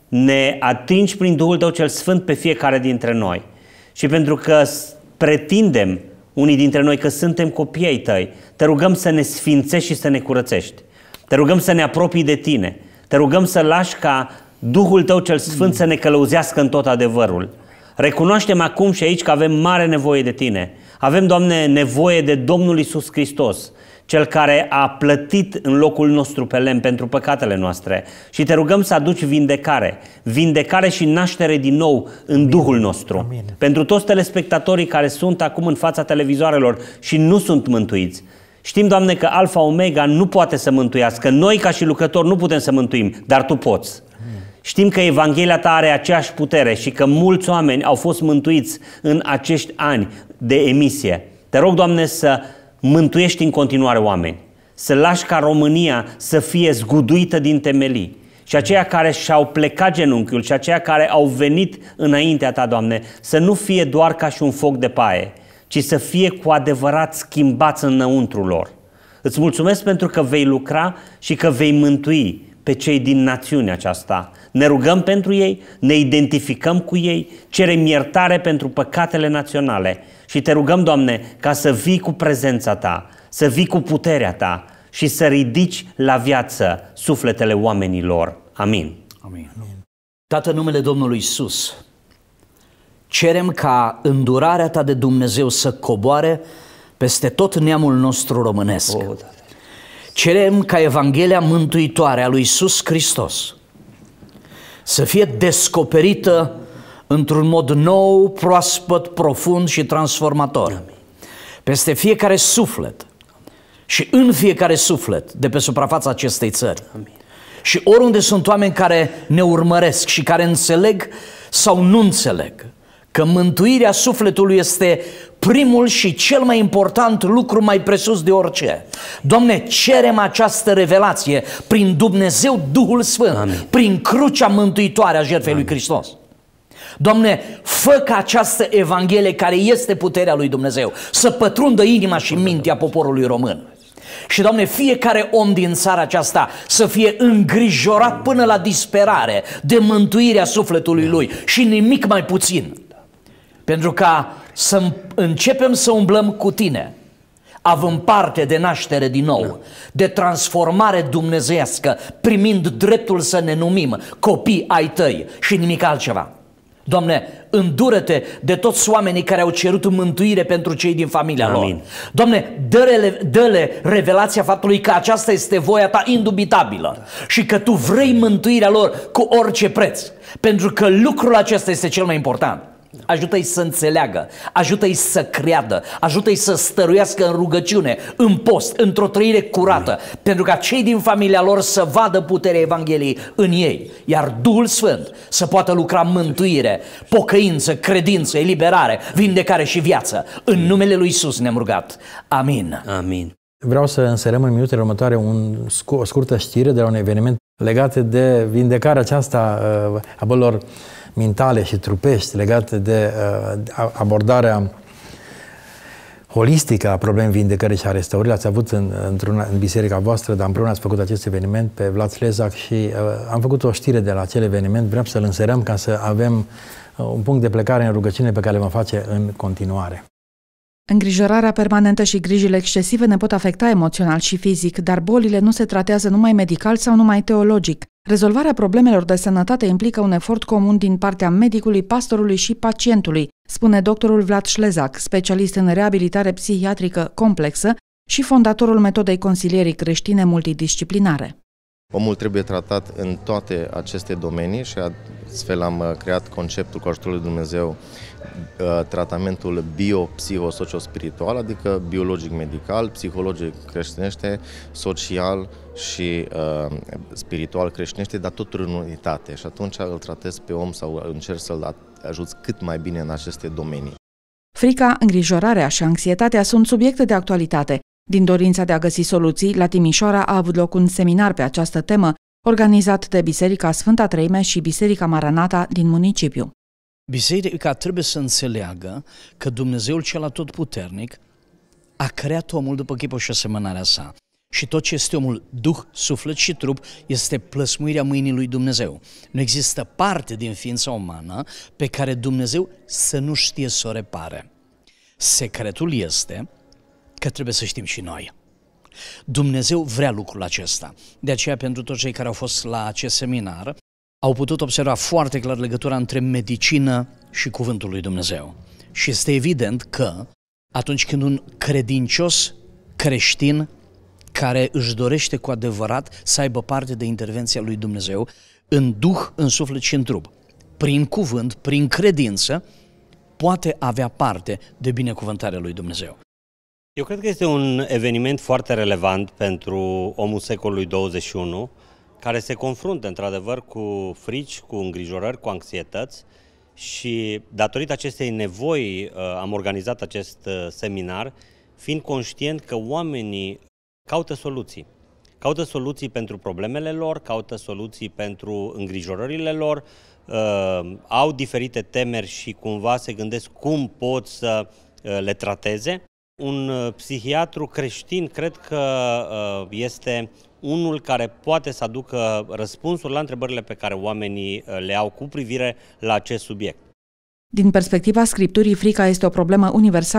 Speaker 3: ne atingi prin Duhul Tău cel Sfânt pe fiecare dintre noi. Și pentru că pretindem unii dintre noi că suntem copii ai Tăi, te rugăm să ne sfințești și să ne curățești. Te rugăm să ne apropii de Tine. Te rugăm să lași ca Duhul Tău cel Sfânt să ne călăuzească în tot adevărul. Recunoaștem acum și aici că avem mare nevoie de Tine. Avem, Doamne, nevoie de Domnul Iisus Hristos, Cel care a plătit în locul nostru pe lemn pentru păcatele noastre. Și te rugăm să aduci vindecare, vindecare și naștere din nou în Amin. Duhul nostru. Amin. Pentru toți telespectatorii care sunt acum în fața televizoarelor și nu sunt mântuiți, știm, Doamne, că Alfa Omega nu poate să mântuiască. Noi, ca și lucrători, nu putem să mântuim, dar Tu poți. Amin. Știm că Evanghelia Ta are aceeași putere și că mulți oameni au fost mântuiți în acești ani de emisie. Te rog, Doamne, să mântuiești în continuare oameni, să lași ca România să fie zguduită din temelii. Și aceia care și-au plecat genunchiul și aceia care au venit înaintea Ta, Doamne, să nu fie doar ca și un foc de paie, ci să fie cu adevărat schimbați înăuntru lor. Îți mulțumesc pentru că vei lucra și că vei mântui pe cei din națiunea aceasta. Ne rugăm pentru ei, ne identificăm cu ei, cerem iertare pentru păcatele naționale și Te rugăm, Doamne, ca să vii cu prezența Ta, să vii cu puterea Ta și să ridici la viață sufletele oamenilor. Amin.
Speaker 2: Amin. Tată, în numele Domnului Iisus, cerem ca îndurarea Ta de Dumnezeu să coboare peste tot neamul nostru românesc.
Speaker 3: Oh, da.
Speaker 2: Cerem ca Evanghelia mântuitoare a lui Iisus Hristos să fie descoperită într-un mod nou, proaspăt, profund și transformator. Amin. Peste fiecare suflet și în fiecare suflet de pe suprafața acestei țări. Amin. Și oriunde sunt oameni care ne urmăresc și care înțeleg sau nu înțeleg că mântuirea sufletului este primul și cel mai important lucru mai presus de orice. Doamne, cerem această revelație prin Dumnezeu Duhul Sfânt, Amin. Prin crucea mântuitoare a jertfei lui Hristos. Doamne, fă ca această Evanghelie, care este puterea lui Dumnezeu, să pătrundă inima și mintea poporului român. Și, Doamne, fiecare om din țara aceasta să fie îngrijorat până la disperare de mântuirea sufletului lui și nimic mai puțin. Pentru ca să începem să umblăm cu Tine, având parte de naștere din nou, de transformare dumnezeiască, primind dreptul să ne numim copii ai Tăi și nimic altceva. Doamne, îndură-Te de toți oamenii care au cerut mântuire pentru cei din familia Amin. Lor. Doamne, dă-le, dă-le revelația faptului că aceasta este voia Ta indubitabilă, da. Și că Tu vrei mântuirea lor cu orice preț, pentru că lucrul acesta este cel mai important. Ajută-i să înțeleagă, ajută-i să creadă, ajută-i să stăruiască în rugăciune, în post, într-o trăire curată, Amin. Pentru ca cei din familia lor să vadă puterea Evangheliei în ei, iar Duhul Sfânt să poată lucra mântuire, pocăință, credință, eliberare, vindecare și viață. În numele lui Iisus ne-am rugat. Amin.
Speaker 3: Amin.
Speaker 1: Vreau să înserăm în minutele următoare un, o scurtă știre de la un eveniment legat de vindecarea aceasta a bolilor mentale și trupești, legate de uh, abordarea holistică a problemei vindecării și a restaurării. L-ați avut în, într-una, în biserica voastră, dar împreună ați făcut acest eveniment pe Vlad Șlezac și uh, am făcut o știre de la acel eveniment. Vrem să-l înserăm ca să avem uh, un punct de plecare în rugăciune pe care le vom face în continuare.
Speaker 4: Îngrijorarea permanentă și grijile excesive ne pot afecta emoțional și fizic, dar bolile nu se tratează numai medical sau numai teologic. Rezolvarea problemelor de sănătate implică un efort comun din partea medicului, pastorului și pacientului, spune doctorul Vlad Șlezac, specialist în reabilitare psihiatrică complexă și fondatorul metodei consilierii creștine multidisciplinare.
Speaker 5: Omul trebuie tratat în toate aceste domenii și astfel am creat conceptul cu ajutorul lui Dumnezeu, tratamentul bio-psiho-socio-spiritual, adică biologic-medical, psihologic creștinește, social și uh, spiritual creștinește, dar totul în unitate. Și atunci îl tratez pe om sau încerc să-l ajuți cât mai bine în aceste domenii.
Speaker 4: Frica, îngrijorarea și anxietatea sunt subiecte de actualitate. Din dorința de a găsi soluții, la Timișoara a avut loc un seminar pe această temă, organizat de Biserica Sfânta Treime și Biserica Maranata din municipiu.
Speaker 2: Biserica trebuie să înțeleagă că Dumnezeul cel atotputernic a creat omul după chipul și asemănarea sa. Și tot ce este omul, duh, suflet și trup, este plăsmuirea mâinii lui Dumnezeu. Nu există parte din ființa umană pe care Dumnezeu să nu știe să o repare. Secretul este că trebuie să știm și noi. Dumnezeu vrea lucrul acesta. De aceea, pentru toți cei care au fost la acest seminar, au putut observa foarte clar legătura între medicină și cuvântul lui Dumnezeu. Și este evident că atunci când un credincios creștin care își dorește cu adevărat să aibă parte de intervenția lui Dumnezeu în duh, în suflet și în trup, prin cuvânt, prin credință, poate avea parte de binecuvântarea lui Dumnezeu.
Speaker 3: Eu cred că este un eveniment foarte relevant pentru omul secolului douăzeci și unu, care se confruntă într-adevăr cu frici, cu îngrijorări, cu anxietăți și datorită acestei nevoi am organizat acest seminar, fiind conștient că oamenii caută soluții. Caută soluții pentru problemele lor, caută soluții pentru îngrijorările lor, uh, au diferite temeri și cumva se gândesc cum pot să uh, le trateze. Un uh, psihiatru creștin cred că uh, este unul care poate să aducă răspunsuri la întrebările pe care oamenii uh, le au cu privire la acest subiect.
Speaker 4: Din perspectiva Scripturii, frica este o problemă universală,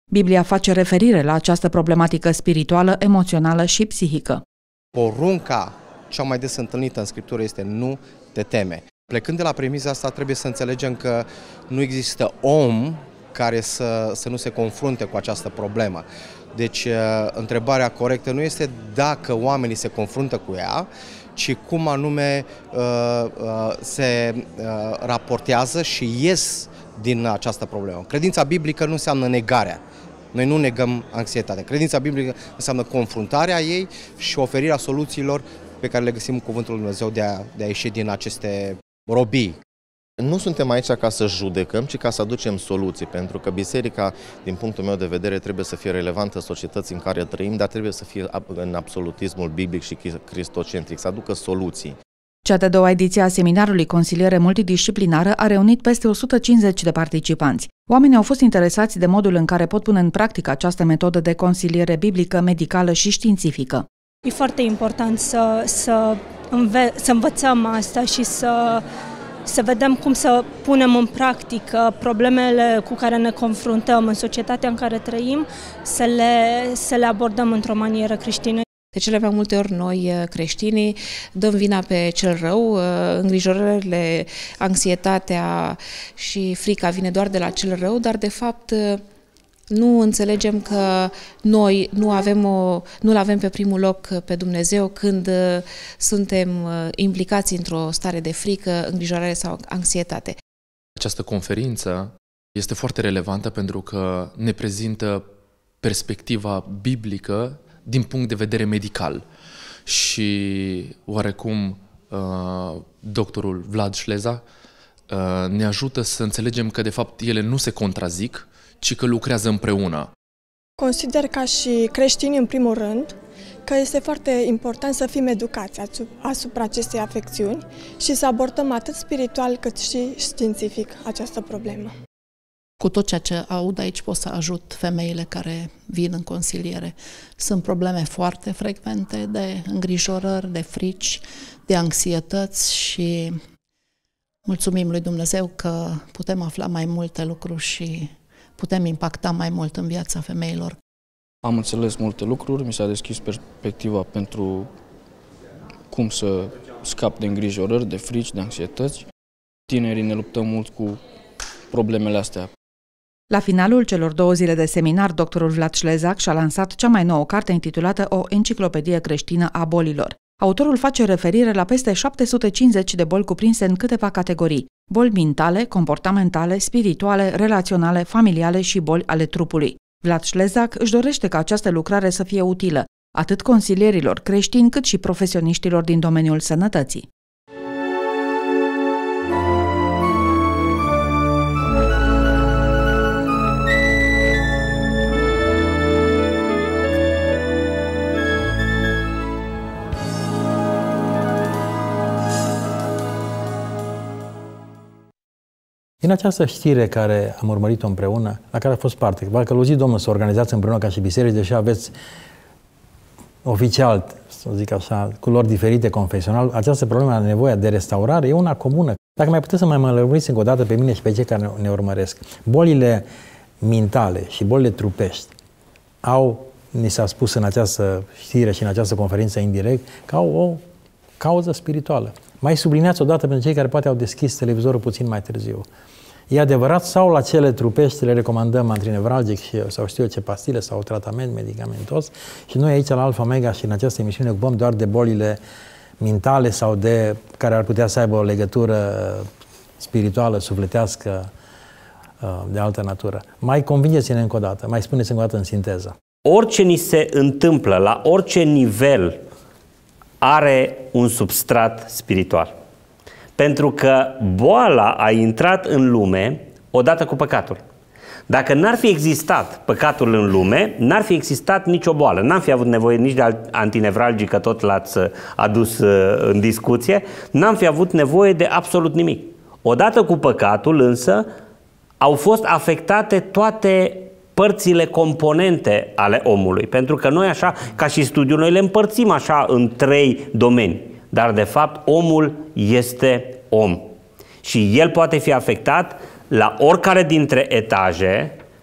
Speaker 4: Biblia face referire la această problematică spirituală, emoțională și psihică.
Speaker 6: Porunca cea mai des întâlnită în Scriptură este nu te teme. Plecând de la premiza asta, trebuie să înțelegem că nu există om care să, să nu se confrunte cu această problemă. Deci, întrebarea corectă nu este dacă oamenii se confruntă cu ea, ci cum anume uh, uh, se uh, raportează și ies din această problemă. Credința biblică nu înseamnă negarea. Noi nu negăm anxietatea. Credința biblică înseamnă confruntarea ei și oferirea soluțiilor pe care le găsim în Cuvântul Lui Dumnezeu de a, de a ieși din aceste robii.
Speaker 5: Nu suntem aici ca să judecăm, ci ca să aducem soluții, pentru că biserica, din punctul meu de vedere, trebuie să fie relevantă societății în care trăim, dar trebuie să fie în absolutismul biblic și cristocentric, să aducă soluții.
Speaker 4: Cea de-a doua ediție a seminarului Consiliere Multidisciplinară a reunit peste o sută cincizeci de participanți. Oamenii au fost interesați de modul în care pot pune în practică această metodă de consiliere biblică, medicală și științifică.
Speaker 7: E foarte important să, să, înve- să învățăm asta și să, să vedem cum să punem în practică problemele cu care ne confruntăm în societatea în care trăim, să le, să le abordăm într-o manieră creștină.
Speaker 8: De cele mai multe ori noi, creștinii, dăm vina pe cel rău, îngrijorările, anxietatea și frica vine doar de la cel rău, dar de fapt nu înțelegem că noi nu avem o, nu-L avem pe primul loc pe Dumnezeu când suntem implicați într-o stare de frică, îngrijorare sau anxietate.
Speaker 9: Această conferință este foarte relevantă pentru că ne prezintă perspectiva biblică din punct de vedere medical. Și oarecum uh, doctorul Vlad Șleza uh, ne ajută să înțelegem că de fapt ele nu se contrazic, ci că lucrează împreună.
Speaker 10: Consider ca și creștini în primul rând că este foarte important să fim educați asupra acestei afecțiuni și să abordăm atât spiritual cât și științific această problemă.
Speaker 11: Cu tot ceea ce aud aici pot să ajut femeile care vin în consiliere. Sunt probleme foarte frecvente de îngrijorări, de frici, de anxietăți și mulțumim lui Dumnezeu că putem afla mai multe lucruri și putem impacta mai mult în viața femeilor.
Speaker 12: Am înțeles multe lucruri, mi s-a deschis perspectiva pentru cum să scap de îngrijorări, de frici, de anxietăți. Tinerii ne luptăm mult cu problemele astea.
Speaker 4: La finalul celor două zile de seminar, doctorul Vlad Șlezac și-a lansat cea mai nouă carte intitulată O enciclopedie creștină a bolilor. Autorul face referire la peste șapte sute cincizeci de boli cuprinse în câteva categorii: boli mentale, comportamentale, spirituale, relaționale, familiale și boli ale trupului. Vlad Șlezac își dorește ca această lucrare să fie utilă atât consilierilor creștini cât și profesioniștilor din domeniul sănătății.
Speaker 1: Din această știre care am urmărit-o împreună, la care a fost parte, v-a călăuzit Domnul să organizați împreună ca și biserici, deși aveți oficial, să zic așa, culori diferite confesional, această problemă a nevoia de restaurare e una comună. Dacă mai puteți să mai mă lămuriți încă o dată pe mine și pe cei care ne urmăresc. Bolile mentale și bolile trupești au, ni s-a spus în această știre și în această conferință indirect, că au o cauză spirituală. Mai subliniați odată pentru cei care poate au deschis televizorul puțin mai târziu. E adevărat sau la cele trupești le recomandăm antinevralgic și, sau știu eu ce pastile sau tratament medicamentos și noi aici la Alfa Omega și în această emisiune ocupăm doar de bolile mentale sau de care ar putea să aibă o legătură spirituală, sufletească, de altă natură. Mai convingeți-ne încă o dată, mai spuneți încă o dată în sinteză.
Speaker 3: Orice ni se întâmplă, la orice nivel, are un substrat spiritual. Pentru că boala a intrat în lume odată cu păcatul. Dacă n-ar fi existat păcatul în lume, n-ar fi existat nicio boală. N-am fi avut nevoie nici de antinevralgic, că tot l-ați adus în discuție, n-am fi avut nevoie de absolut nimic. Odată cu păcatul, însă, au fost afectate toate părțile componente ale omului. Pentru că noi așa, ca și studiul, noi le împărțim așa în trei domenii. Dar de fapt omul este om. Și el poate fi afectat la oricare dintre etaje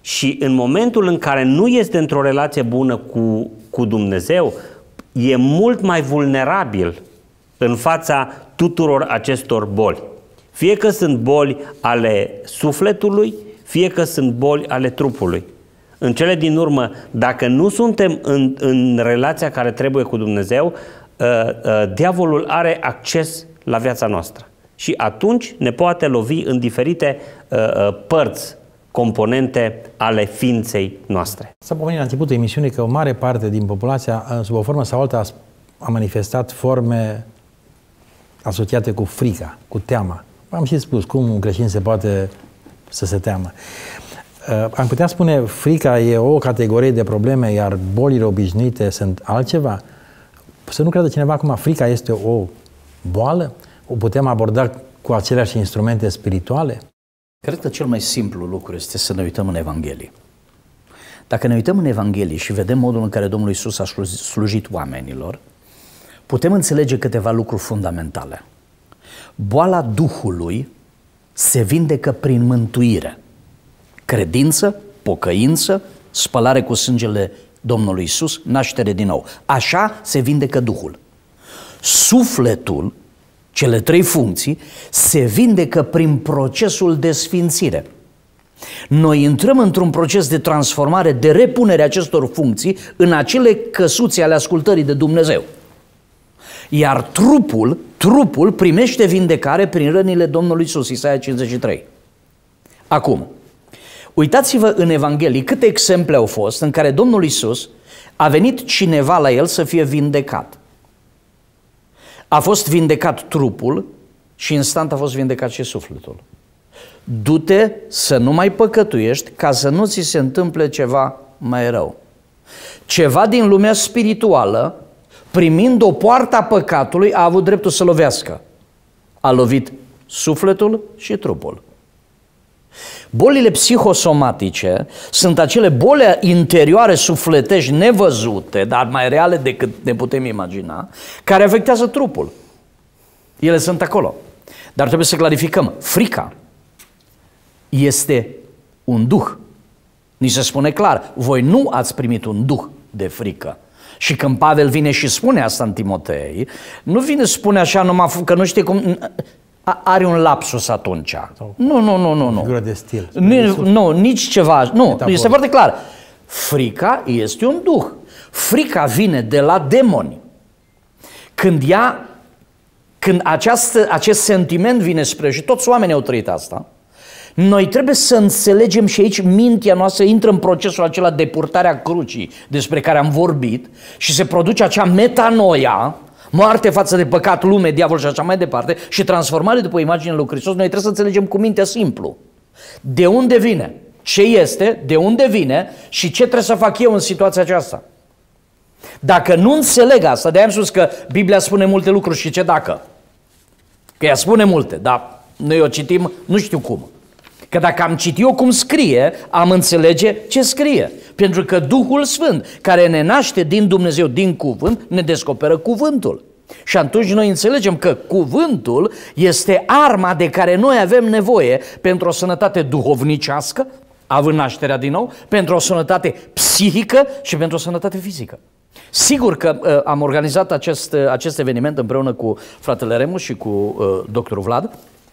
Speaker 3: Și în momentul în care nu este într-o relație bună cu, cu Dumnezeu, e mult mai vulnerabil în fața tuturor acestor boli. Fie că sunt boli ale sufletului, fie că sunt boli ale trupului. În cele din urmă, dacă nu suntem în, în relația care trebuie cu Dumnezeu, uh, uh, diavolul are acces la viața noastră. Și atunci ne poate lovi în diferite uh, uh, părți, componente ale ființei noastre.
Speaker 1: S-a pomenit la începutul emisiunii că o mare parte din populația, sub o formă sau alta, a manifestat forme asociate cu frica, cu teama. Am și spus cum un creștin se poate să se teamă. Am putea spune frica e o categorie de probleme, iar bolile obișnuite sunt altceva? Să nu creadă cineva acum frica este o boală? O putem aborda cu aceleași instrumente spirituale?
Speaker 2: Cred că cel mai simplu lucru este să ne uităm în Evanghelie. Dacă ne uităm în Evanghelie și vedem modul în care Domnul Iisus a slujit oamenilor, putem înțelege câteva lucruri fundamentale. Boala Duhului se vindecă prin mântuire. Credință, pocăință, spălare cu sângele Domnului Iisus, naștere din nou. Așa se vindecă Duhul. Sufletul, cele trei funcții, se vindecă prin procesul de sfințire. Noi intrăm într-un proces de transformare, de repunere a acestor funcții în acele căsuțe ale ascultării de Dumnezeu. Iar trupul, trupul primește vindecare prin rănile Domnului Iisus, Isaia cincizeci și trei. Acum, uitați-vă în Evanghelie câte exemple au fost în care Domnul Iisus a venit cineva la el să fie vindecat. A fost vindecat trupul și instant a fost vindecat și sufletul. Du-te să nu mai păcătuiești ca să nu ți se întâmple ceva mai rău. Ceva din lumea spirituală, primind o poartă a păcatului, a avut dreptul să lovească. A lovit sufletul și trupul. Bolile psihosomatice sunt acele boli interioare sufletești nevăzute, dar mai reale decât ne putem imagina, care afectează trupul. Ele sunt acolo. Dar trebuie să clarificăm. Frica este un duh. Ni se spune clar, voi nu ați primit un duh de frică. Și când Pavel vine și spune asta în Timotei, nu vine să spune așa numai că nu știe cum... Are un lapsus atunci. Nu, nu, nu, nu. nu.
Speaker 1: Figură de stil.
Speaker 2: Nu, nu, nici ceva. Nu, Metafor. Este foarte clar. Frica este un duh. Frica vine de la demoni. Când ea, când această, acest sentiment vine spre, și toți oamenii au trăit asta, noi trebuie să înțelegem și aici mintea noastră intră în procesul acela de purtarea crucii despre care am vorbit și se produce acea metanoia, moarte față de păcat, lume, diavol și așa mai departe, și transformare după imaginea lui Hristos. Noi trebuie să înțelegem cu mintea simplu. De unde vine? Ce este? De unde vine? Și ce trebuie să fac eu în situația aceasta? Dacă nu înțeleg asta, de-aia am spus că Biblia spune multe lucruri și ce dacă? Că ea spune multe, dar noi o citim nu știu cum. Că dacă am citit eu cum scrie, am înțelege ce scrie. Pentru că Duhul Sfânt, care ne naște din Dumnezeu, din cuvânt, ne descoperă cuvântul. Și atunci noi înțelegem că cuvântul este arma de care noi avem nevoie pentru o sănătate duhovnicească, având nașterea din nou, pentru o sănătate psihică și pentru o sănătate fizică. Sigur că uh, am organizat acest, uh, acest eveniment împreună cu fratele Remus și cu uh, doctorul Vlad,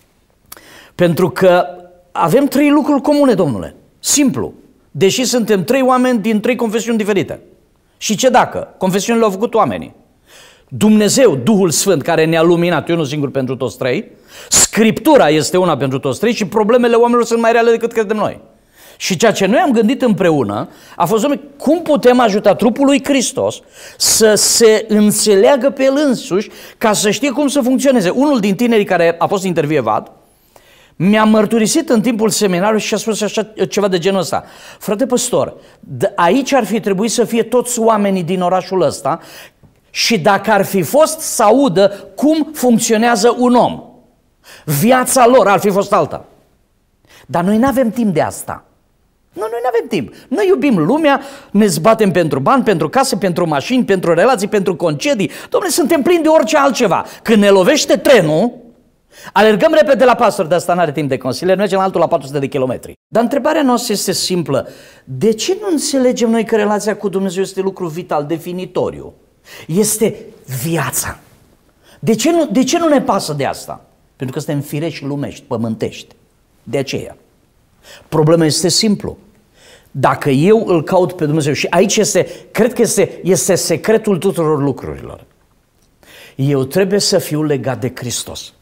Speaker 2: pentru că avem trei lucruri comune, domnule. Simplu. Deși suntem trei oameni din trei confesiuni diferite. Și ce dacă? Confesiunile au făcut oamenii. Dumnezeu, Duhul Sfânt, care ne-a luminat, eu nu singur pentru toți trei, Scriptura este una pentru toți trei și problemele oamenilor sunt mai reale decât credem noi. Și ceea ce noi am gândit împreună a fost, domnule, cum putem ajuta trupul lui Hristos să se înțeleagă pe el însuși ca să știe cum să funcționeze. Unul din tinerii care a fost intervievat mi-a mărturisit în timpul seminarului și a spus așa, ceva de genul ăsta. Frate păstor, aici ar fi trebuit să fie toți oamenii din orașul ăsta și dacă ar fi fost să audă cum funcționează un om, viața lor ar fi fost alta. Dar noi nu avem timp de asta. Nu, noi nu avem timp. Noi iubim lumea, ne zbatem pentru bani, pentru case, pentru mașini, pentru relații, pentru concedii. Dom'le, suntem plini de orice altceva. Când ne lovește trenul, Alergăm repede la pastor, de asta n-are timp de consilier, mergem la altul la patru sute de kilometri. Dar întrebarea noastră este simplă. De ce nu înțelegem noi că relația cu Dumnezeu este lucru vital, definitoriu? Este viața. De ce nu, de ce nu ne pasă de asta? Pentru că suntem firești lumești, pământești. De aceea. Problema este simplu. Dacă eu îl caut pe Dumnezeu, și aici este, cred că este, este secretul tuturor lucrurilor, eu trebuie să fiu legat de Hristos.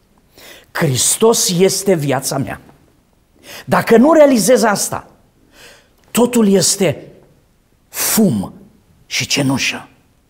Speaker 2: Hristos este viața mea. Dacă nu realizez asta, totul este fum și cenușă.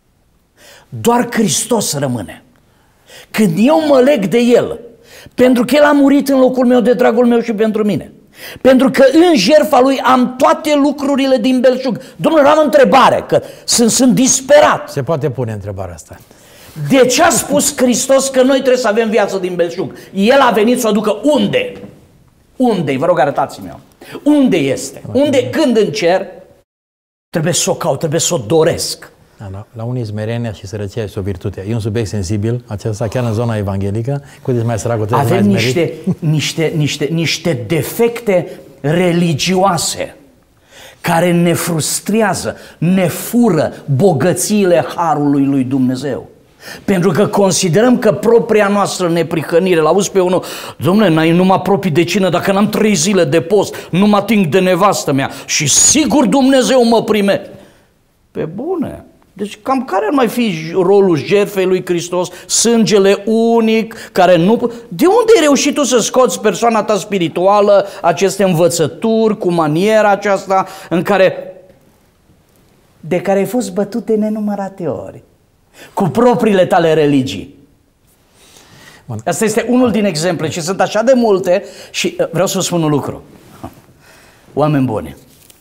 Speaker 2: Doar Hristos rămâne. Când eu mă leg de El, pentru că El a murit în locul meu de dragul meu și pentru mine, pentru că în jertfa Lui am toate lucrurile din belșug. Domnule, am o întrebare, că sunt, sunt disperat.
Speaker 1: Se poate pune întrebarea asta.
Speaker 2: De ce a spus Hristos că noi trebuie să avem viață din belșug? El a venit să o aducă unde? Unde? Vă rog, arătați-mi-o. Unde este? Unde? Când în cer? Trebuie să o caut, trebuie să o doresc.
Speaker 1: Da, la, la unii smerenia și sărăcia este o virtute. E un subiect sensibil, acesta chiar în zona evanghelică. Cu mai săracul trebuie
Speaker 2: Avem
Speaker 1: mai
Speaker 2: niște, niște, niște, niște defecte religioase care ne frustrează, ne fură bogățiile harului lui Dumnezeu. Pentru că considerăm că propria noastră neprihănire, l-auzi pe unul, dom'le, nu mă apropii de cină dacă n-am trei zile de post, nu mă ating de nevastă mea și sigur Dumnezeu mă prime. Pe bune. Deci cam care ar mai fi rolul jertfei lui Hristos, sângele unic, care nu... De unde ai reușit tu să scoți persoana ta spirituală, aceste învățături, cu maniera aceasta în care... de care ai fost bătut de nenumărate ori, cu propriile tale religii? Bun. Asta este unul din exemple și sunt așa de multe și vreau să spun un lucru. Oameni buni,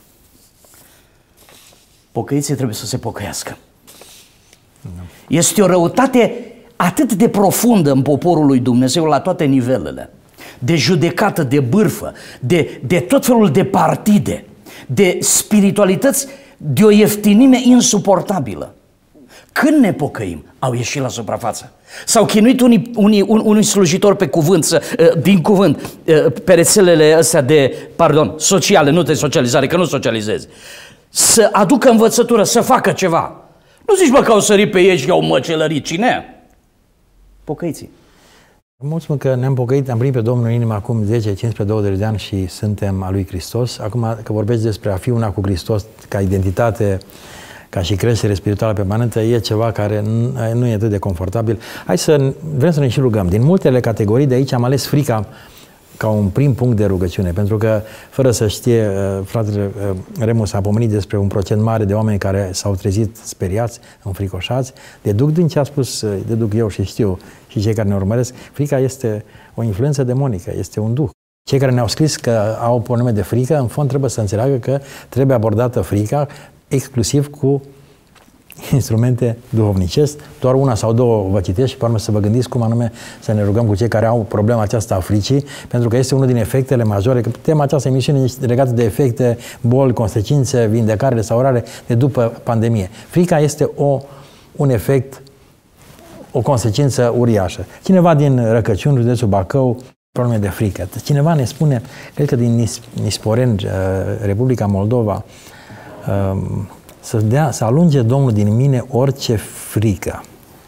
Speaker 2: pocăiții trebuie să se pocăiască. Este o răutate atât de profundă în poporul lui Dumnezeu la toate nivelele, de judecată, de bârfă, de, de tot felul de partide, de spiritualități, de o ieftinime insuportabilă. Când ne pocăim, au ieșit la suprafață. S-au chinuit unii, unii, un, unii slujitori pe cuvânt, să, din cuvânt, pe rețelele astea de, pardon, sociale, nu de socializare, că nu socializezi, să aducă învățătură, să facă ceva. Nu zici, bă, că au sărit pe ei și au măcelărit. Cine? Pocăiții.
Speaker 1: Mulțumim că ne-am pocăit, am primit pe Domnul în inimă acum zece, cincisprezece, douăzeci de ani și suntem a lui Hristos. Acum că vorbești despre a fi una cu Hristos ca identitate, ca și creștere spirituală permanentă, e ceva care nu e atât de confortabil. Hai să vrem să ne și rugăm. Din multele categorii de aici am ales frica ca un prim punct de rugăciune, pentru că, fără să știe, fratele Remus a pomenit despre un procent mare de oameni care s-au trezit speriați, înfricoșați. Deduc din ce a spus, deduc eu și știu și cei care ne urmăresc, frica este o influență demonică, este un duh. Cei care ne-au scris că au probleme de frică, în fond trebuie să înțeleagă că trebuie abordată frica exclusiv cu instrumente duhovnicești, doar una sau două vă citesc și pe urmă să vă gândiți cum anume să ne rugăm cu cei care au problema aceasta a fricii, pentru că este unul din efectele majore, că tema aceasta emisiune este legată de efecte, boli, consecințe, vindecare, restaurare de după pandemie. Frica este o, un efect, o consecință uriașă. Cineva din Răcăciuni, județul Bacău, probleme de frică. Cineva ne spune, cred că din Nisporen, Republica Moldova, să, dea, să alunge Domnul din mine orice frică.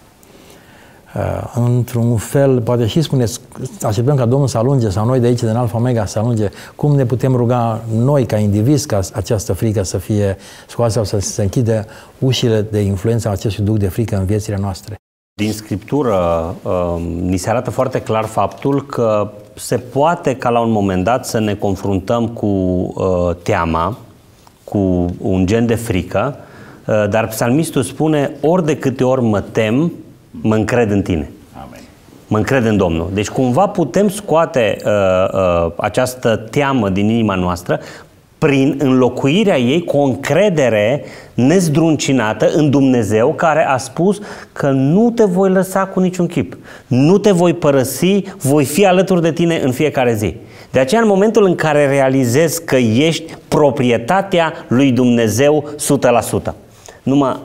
Speaker 1: Uh, într-un fel, poate și spuneți, așteptăm ca Domnul să alunge, sau noi de aici, din Alfa Omega, să alunge. Cum ne putem ruga noi, ca indivizi, ca această frică să fie scoasă sau să se închide ușile de influența acestui duc de frică în viețile noastre?
Speaker 3: Din Scriptură uh, ni se arată foarte clar faptul că se poate ca la un moment dat să ne confruntăm cu uh, teama, cu un gen de frică, dar psalmistul spune, ori de câte ori mă tem, mă încred în tine. Amen. Mă încred în Domnul. Deci cumva putem scoate uh, uh, această teamă din inima noastră prin înlocuirea ei cu o încredere nezdruncinată în Dumnezeu, care a spus că nu te voi lăsa cu niciun chip, nu te voi părăsi, voi fi alături de tine în fiecare zi. De aceea, în momentul în care realizezi că ești proprietatea lui Dumnezeu o sută la sută, numai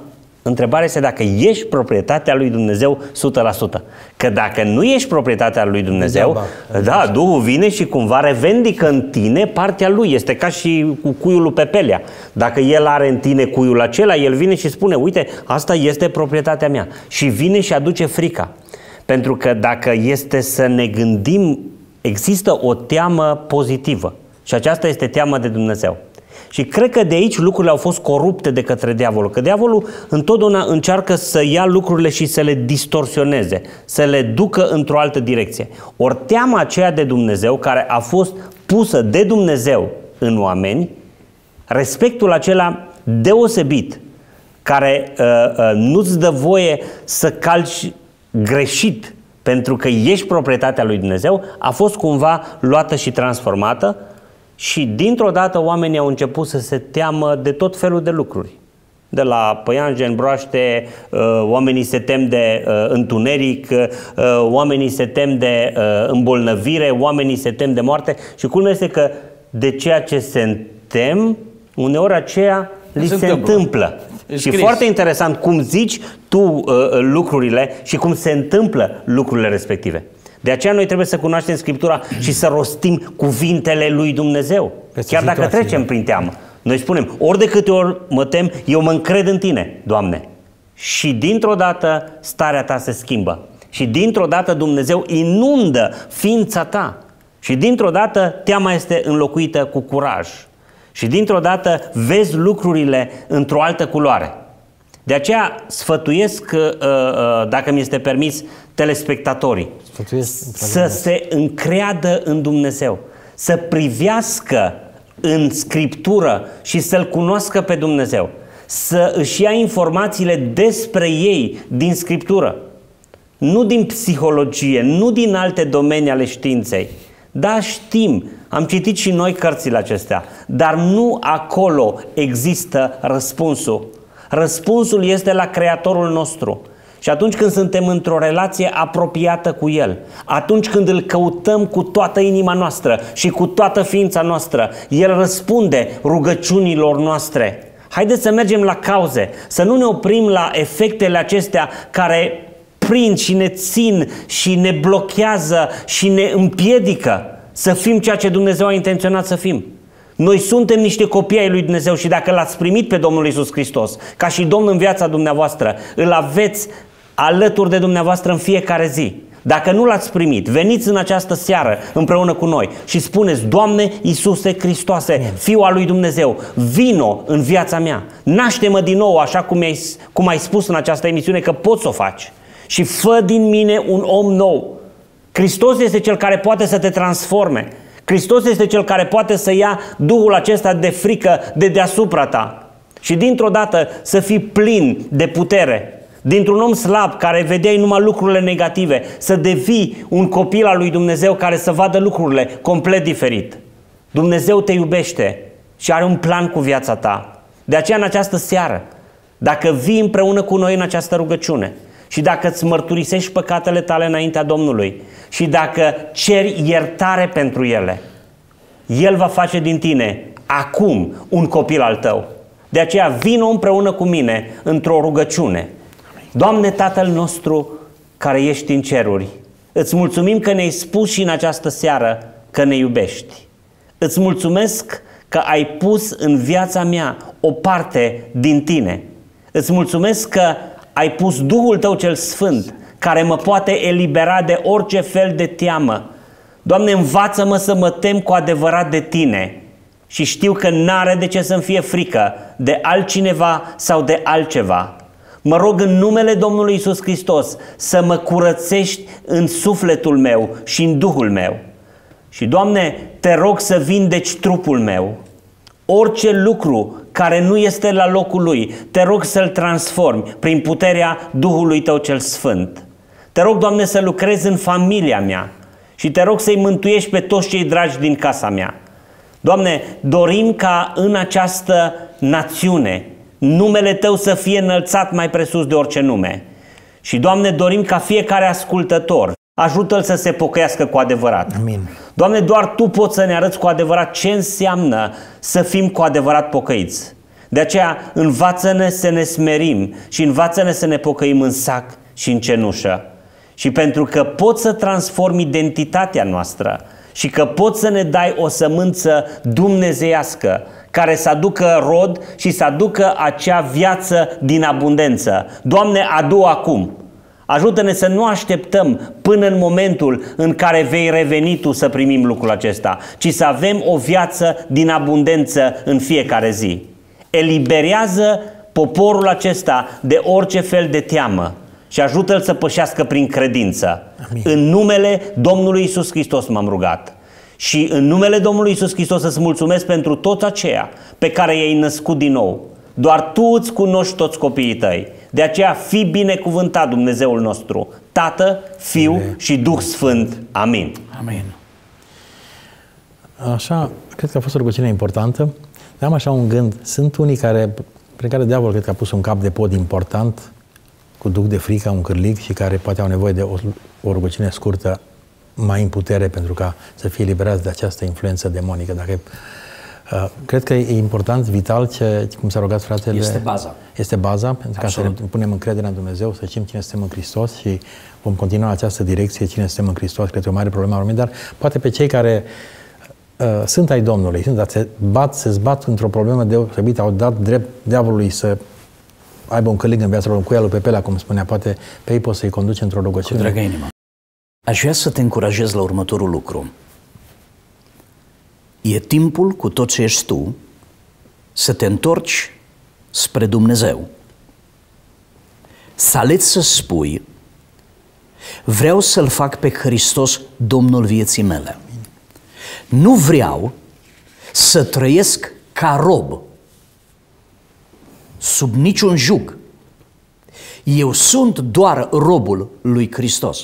Speaker 3: Întrebarea este dacă ești proprietatea lui Dumnezeu o sută la sută. Că dacă nu ești proprietatea lui Dumnezeu, da, Duhul vine și cumva revendică în tine partea lui. Este ca și cu cuiul lui Pepelea. Dacă el are în tine cuiul acela, el vine și spune, uite, asta este proprietatea mea. Și vine și aduce frica. Pentru că dacă este să ne gândim, există o teamă pozitivă. Și aceasta este teama de Dumnezeu. Și cred că de aici lucrurile au fost corupte de către diavolul. Că diavolul întotdeauna încearcă să ia lucrurile și să le distorsioneze, să le ducă într-o altă direcție. Ori teama aceea de Dumnezeu, care a fost pusă de Dumnezeu în oameni, respectul acela deosebit, care uh, uh, nu-ți dă voie să calci greșit pentru că ești proprietatea lui Dumnezeu, a fost cumva luată și transformată. Și dintr-o dată oamenii au început să se teamă de tot felul de lucruri. De la păianjen, broaște, oamenii se tem de întuneric, oamenii se tem de îmbolnăvire, oamenii se tem de moarte. Și culmea este că de ceea ce se tem, uneori aceea li se, se întâmplă. întâmplă. Și foarte interesant cum zici tu uh, lucrurile și cum se întâmplă lucrurile respective. De aceea noi trebuie să cunoaștem Scriptura și să rostim cuvintele lui Dumnezeu. Peste chiar dacă trecem prin teamă. Noi spunem, ori de câte ori mă tem, eu mă încred în Tine, Doamne. Și dintr-o dată starea ta se schimbă. Și dintr-o dată Dumnezeu inundă ființa ta. Și dintr-o dată teama este înlocuită cu curaj. Și dintr-o dată vezi lucrurile într-o altă culoare. De aceea sfătuiesc, dacă mi este permis, telespectatorii să se încreadă în Dumnezeu, să privească în Scriptură și să-L cunoască pe Dumnezeu, să își ia informațiile despre ei din Scriptură, nu din psihologie, nu din alte domenii ale științei. Da, știm, am citit și noi cărțile acestea, dar nu acolo există răspunsul. Răspunsul este la Creatorul nostru. Și atunci când suntem într-o relație apropiată cu El, atunci când îl căutăm cu toată inima noastră și cu toată ființa noastră, El răspunde rugăciunilor noastre. Haideți să mergem la cauze, să nu ne oprim la efectele acestea care prind și ne țin și ne blochează și ne împiedică să fim ceea ce Dumnezeu a intenționat să fim. Noi suntem niște copii ai lui Dumnezeu și dacă L-ați primit pe Domnul Iisus Hristos ca și Domn în viața dumneavoastră, îl aveți alături de dumneavoastră în fiecare zi. Dacă nu L-ați primit, veniți în această seară împreună cu noi și spuneți, Doamne Iisuse Hristoase, Fiul al lui Dumnezeu, vino în viața mea, naște-mă din nou așa cum ai, cum ai spus în această emisiune că poți să o faci și fă din mine un om nou. Hristos este Cel care poate să te transforme. Hristos este Cel care poate să ia duhul acesta de frică de deasupra ta și dintr-o dată să fii plin de putere. Dintr-un om slab care vedeai numai lucrurile negative, să devii un copil al lui Dumnezeu care să vadă lucrurile complet diferit. Dumnezeu te iubește și are un plan cu viața ta. De aceea în această seară, dacă vii împreună cu noi în această rugăciune și dacă îți mărturisești păcatele tale înaintea Domnului și dacă ceri iertare pentru ele, El va face din tine acum un copil al tău. De aceea vino împreună cu mine într-o rugăciune. Doamne Tatăl nostru care ești în ceruri, îți mulțumim că ne-ai spus și în această seară că ne iubești. Îți mulțumesc că ai pus în viața mea o parte din Tine. Îți mulțumesc că ai pus Duhul Tău cel Sfânt care mă poate elibera de orice fel de teamă. Doamne, învață-mă să mă tem cu adevărat de Tine și știu că n-are de ce să-mi fie frică de altcineva sau de altceva. Mă rog în numele Domnului Iisus Hristos să mă curățești în sufletul meu și în Duhul meu. Și, Doamne, te rog să vindeci trupul meu. Orice lucru care nu este la locul lui, te rog să-l transformi prin puterea Duhului Tău cel Sfânt. Te rog, Doamne, să lucrezi în familia mea și te rog să-i mântuiești pe toți cei dragi din casa mea. Doamne, dorim ca în această națiune numele Tău să fie înălțat mai presus de orice nume. Și, Doamne, dorim ca fiecare ascultător, ajută-l să se pocăiască cu adevărat.
Speaker 1: Amin.
Speaker 3: Doamne, doar Tu poți să ne arăți cu adevărat ce înseamnă să fim cu adevărat pocăiți. De aceea învață-ne să ne smerim și învață-ne să ne pocăim în sac și în cenușă. Și pentru că poți să transformi identitatea noastră și că poți să ne dai o sămânță dumnezeiască care să aducă rod și să aducă acea viață din abundență. Doamne, adu acum! Ajută-ne să nu așteptăm până în momentul în care vei reveni Tu să primim lucrul acesta, ci să avem o viață din abundență în fiecare zi. Eliberează poporul acesta de orice fel de teamă și ajută-l să pășească prin credință. Amin. În numele Domnului Iisus Hristos m-am rugat. Și în numele Domnului Iisus Hristos să-ți mulțumesc pentru toți aceia pe care i-ai născut din nou. Doar Tu îți cunoști toți copiii Tăi. De aceea fii binecuvântat Dumnezeul nostru, Tată, Fiu Amin. Și Duh Sfânt. Amin.
Speaker 2: Amin.
Speaker 1: Așa, cred că a fost o rugăciune importantă. Am așa un gând. Sunt unii care, prin care diavolul cred că a pus un cap de pod important, cu duc de frică, un cârlig, și care poate au nevoie de o, o rugăciune scurtă mai în putere pentru ca să fie eliberați de această influență demonică. Dacă, uh, cred că e important, vital, ce, cum s-a rugat fratele.
Speaker 2: Este baza.
Speaker 1: Este baza, pentru ca să ne punem încrederea în Dumnezeu, să știm cine suntem în Hristos și vom continua această direcție, cine suntem în Hristos, cred că e o mare problemă a lumii, dar poate pe cei care uh, sunt ai Domnului, sunt, dar se bat, se zbat într-o problemă deosebită, au dat drept diavolului să aibă un cârlig în viața lor, cu elul pe pelea, cum spunea, poate pe ei poți să-i conduci într-o rugăciune.
Speaker 2: Cu dragă inimă. Aș vrea să te încurajez la următorul lucru. E timpul, cu tot ce ești tu, să te întorci spre Dumnezeu. Să alegi să spui: vreau să-L fac pe Hristos Domnul vieții mele. Nu vreau să trăiesc ca rob, sub niciun jug. Eu sunt doar robul lui Hristos.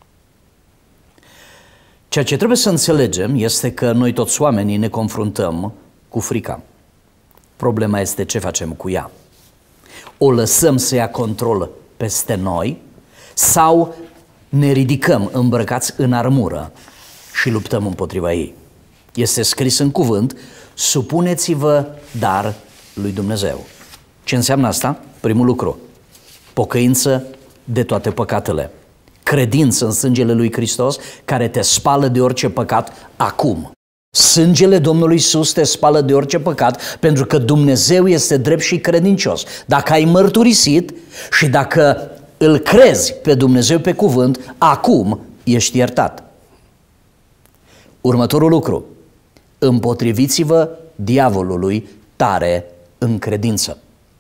Speaker 2: Ceea ce trebuie să înțelegem este că noi toți oamenii ne confruntăm cu frica. Problema este ce facem cu ea. O lăsăm să ia control peste noi sau ne ridicăm îmbrăcați în armură și luptăm împotriva ei. Este scris în cuvânt: supuneți-vă dar lui Dumnezeu. Ce înseamnă asta? Primul lucru: pocăință de toate păcatele. Credință în sângele lui Hristos care te spală de orice păcat acum. Sângele Domnului Iisus te spală de orice păcat pentru că Dumnezeu este drept și credincios. Dacă ai mărturisit și dacă îl crezi pe Dumnezeu pe cuvânt, acum ești iertat. Următorul lucru: împotriviți-vă diavolului tare în credință.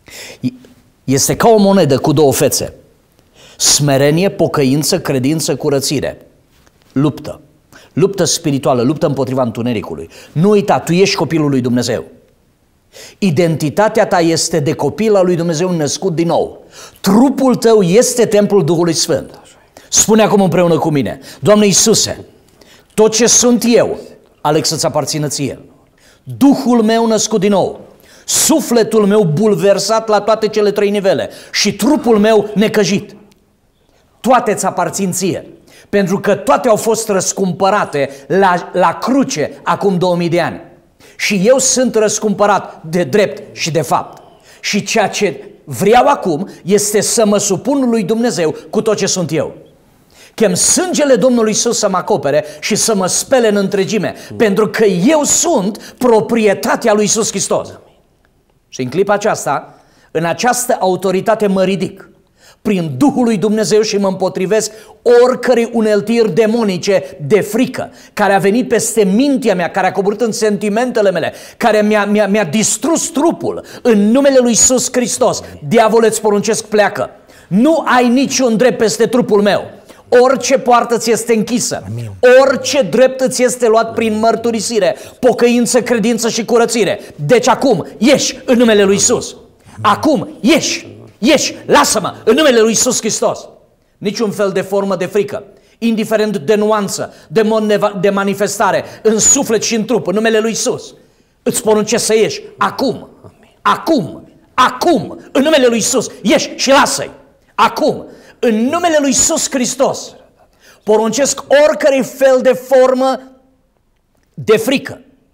Speaker 2: Este ca o monedă cu două fețe. Smerenie, pocăință, credință, curățire. Luptă. Luptă spirituală, luptă împotriva întunericului. Nu uita, tu ești copilul lui Dumnezeu. Identitatea ta este de copil al lui Dumnezeu născut din nou. Trupul tău este templul Duhului Sfânt. Spune acum împreună cu mine: Doamne Iisuse, tot ce sunt eu, aleg să-ți aparțină ție. Duhul meu născut din nou, sufletul meu bulversat la toate cele trei nivele și trupul meu necăjit, toate îți aparțin ție, pentru că toate au fost răscumpărate la, la cruce acum două mii de ani. Și eu sunt răscumpărat de drept și de fapt. Și ceea ce vreau acum este să mă supun lui Dumnezeu cu tot ce sunt eu. Chem sângele Domnului Iisus să mă acopere și să mă spele în întregime, pentru că eu sunt proprietatea lui Iisus Hristos. Și în clipa aceasta, în această autoritate mă ridic prin Duhul lui Dumnezeu și mă împotrivesc oricărei uneltiri demonice de frică care a venit peste mintea mea, care a coborât în sentimentele mele, care mi-a, mi-a, mi-a distrus trupul. În numele lui Iisus Hristos, diavol, îți poruncesc, pleacă. Nu ai niciun drept peste trupul meu. Orice poartă ți este închisă, Amin. Orice drept îți este luat prin mărturisire, pocăință, credință și curățire. Deci acum ieși în numele lui Iisus. Acum ieși, ieși, lasă-mă în numele lui Iisus Hristos. Niciun fel de formă de frică, indiferent de nuanță, de mod de manifestare, în suflet și în trup, în numele lui Iisus. Îți poruncesc să ieși acum, acum, acum, în numele lui Iisus. Ieși și lasă-i, acum. În numele lui Iisus Hristos poruncesc oricărei fel de formă de frică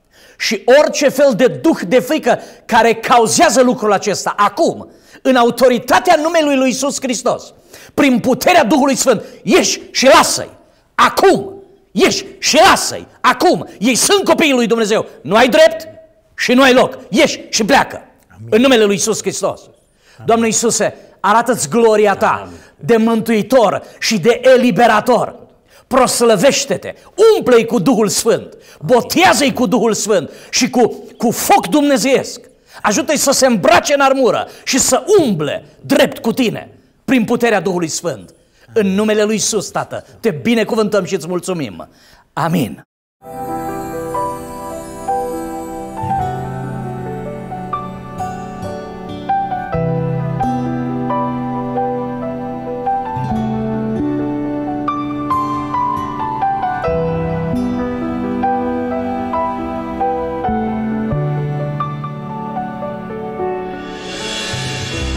Speaker 2: și orice fel de duh de frică care cauzează lucrul acesta, acum, în autoritatea numelui lui Iisus Hristos, prin puterea Duhului Sfânt, ieși și lasă-i, acum, ieși și lasă-i, acum, ei sunt copiii lui Dumnezeu, nu ai drept și nu ai loc, ieși și pleacă, Amin. În numele lui Iisus Hristos. Amin. Doamne Iisuse, arată-ți gloria Ta Amin. De mântuitor și de eliberator. Proslăvește-te, umple-i cu Duhul Sfânt, botează-i cu Duhul Sfânt și cu, cu foc dumnezeiesc. Ajută-i să se îmbrace în armură și să umble drept cu Tine, prin puterea Duhului Sfânt. În numele lui Iisus, Tată, Te binecuvântăm și îți mulțumim. Amin.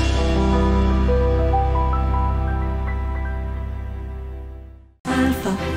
Speaker 13: Alpha.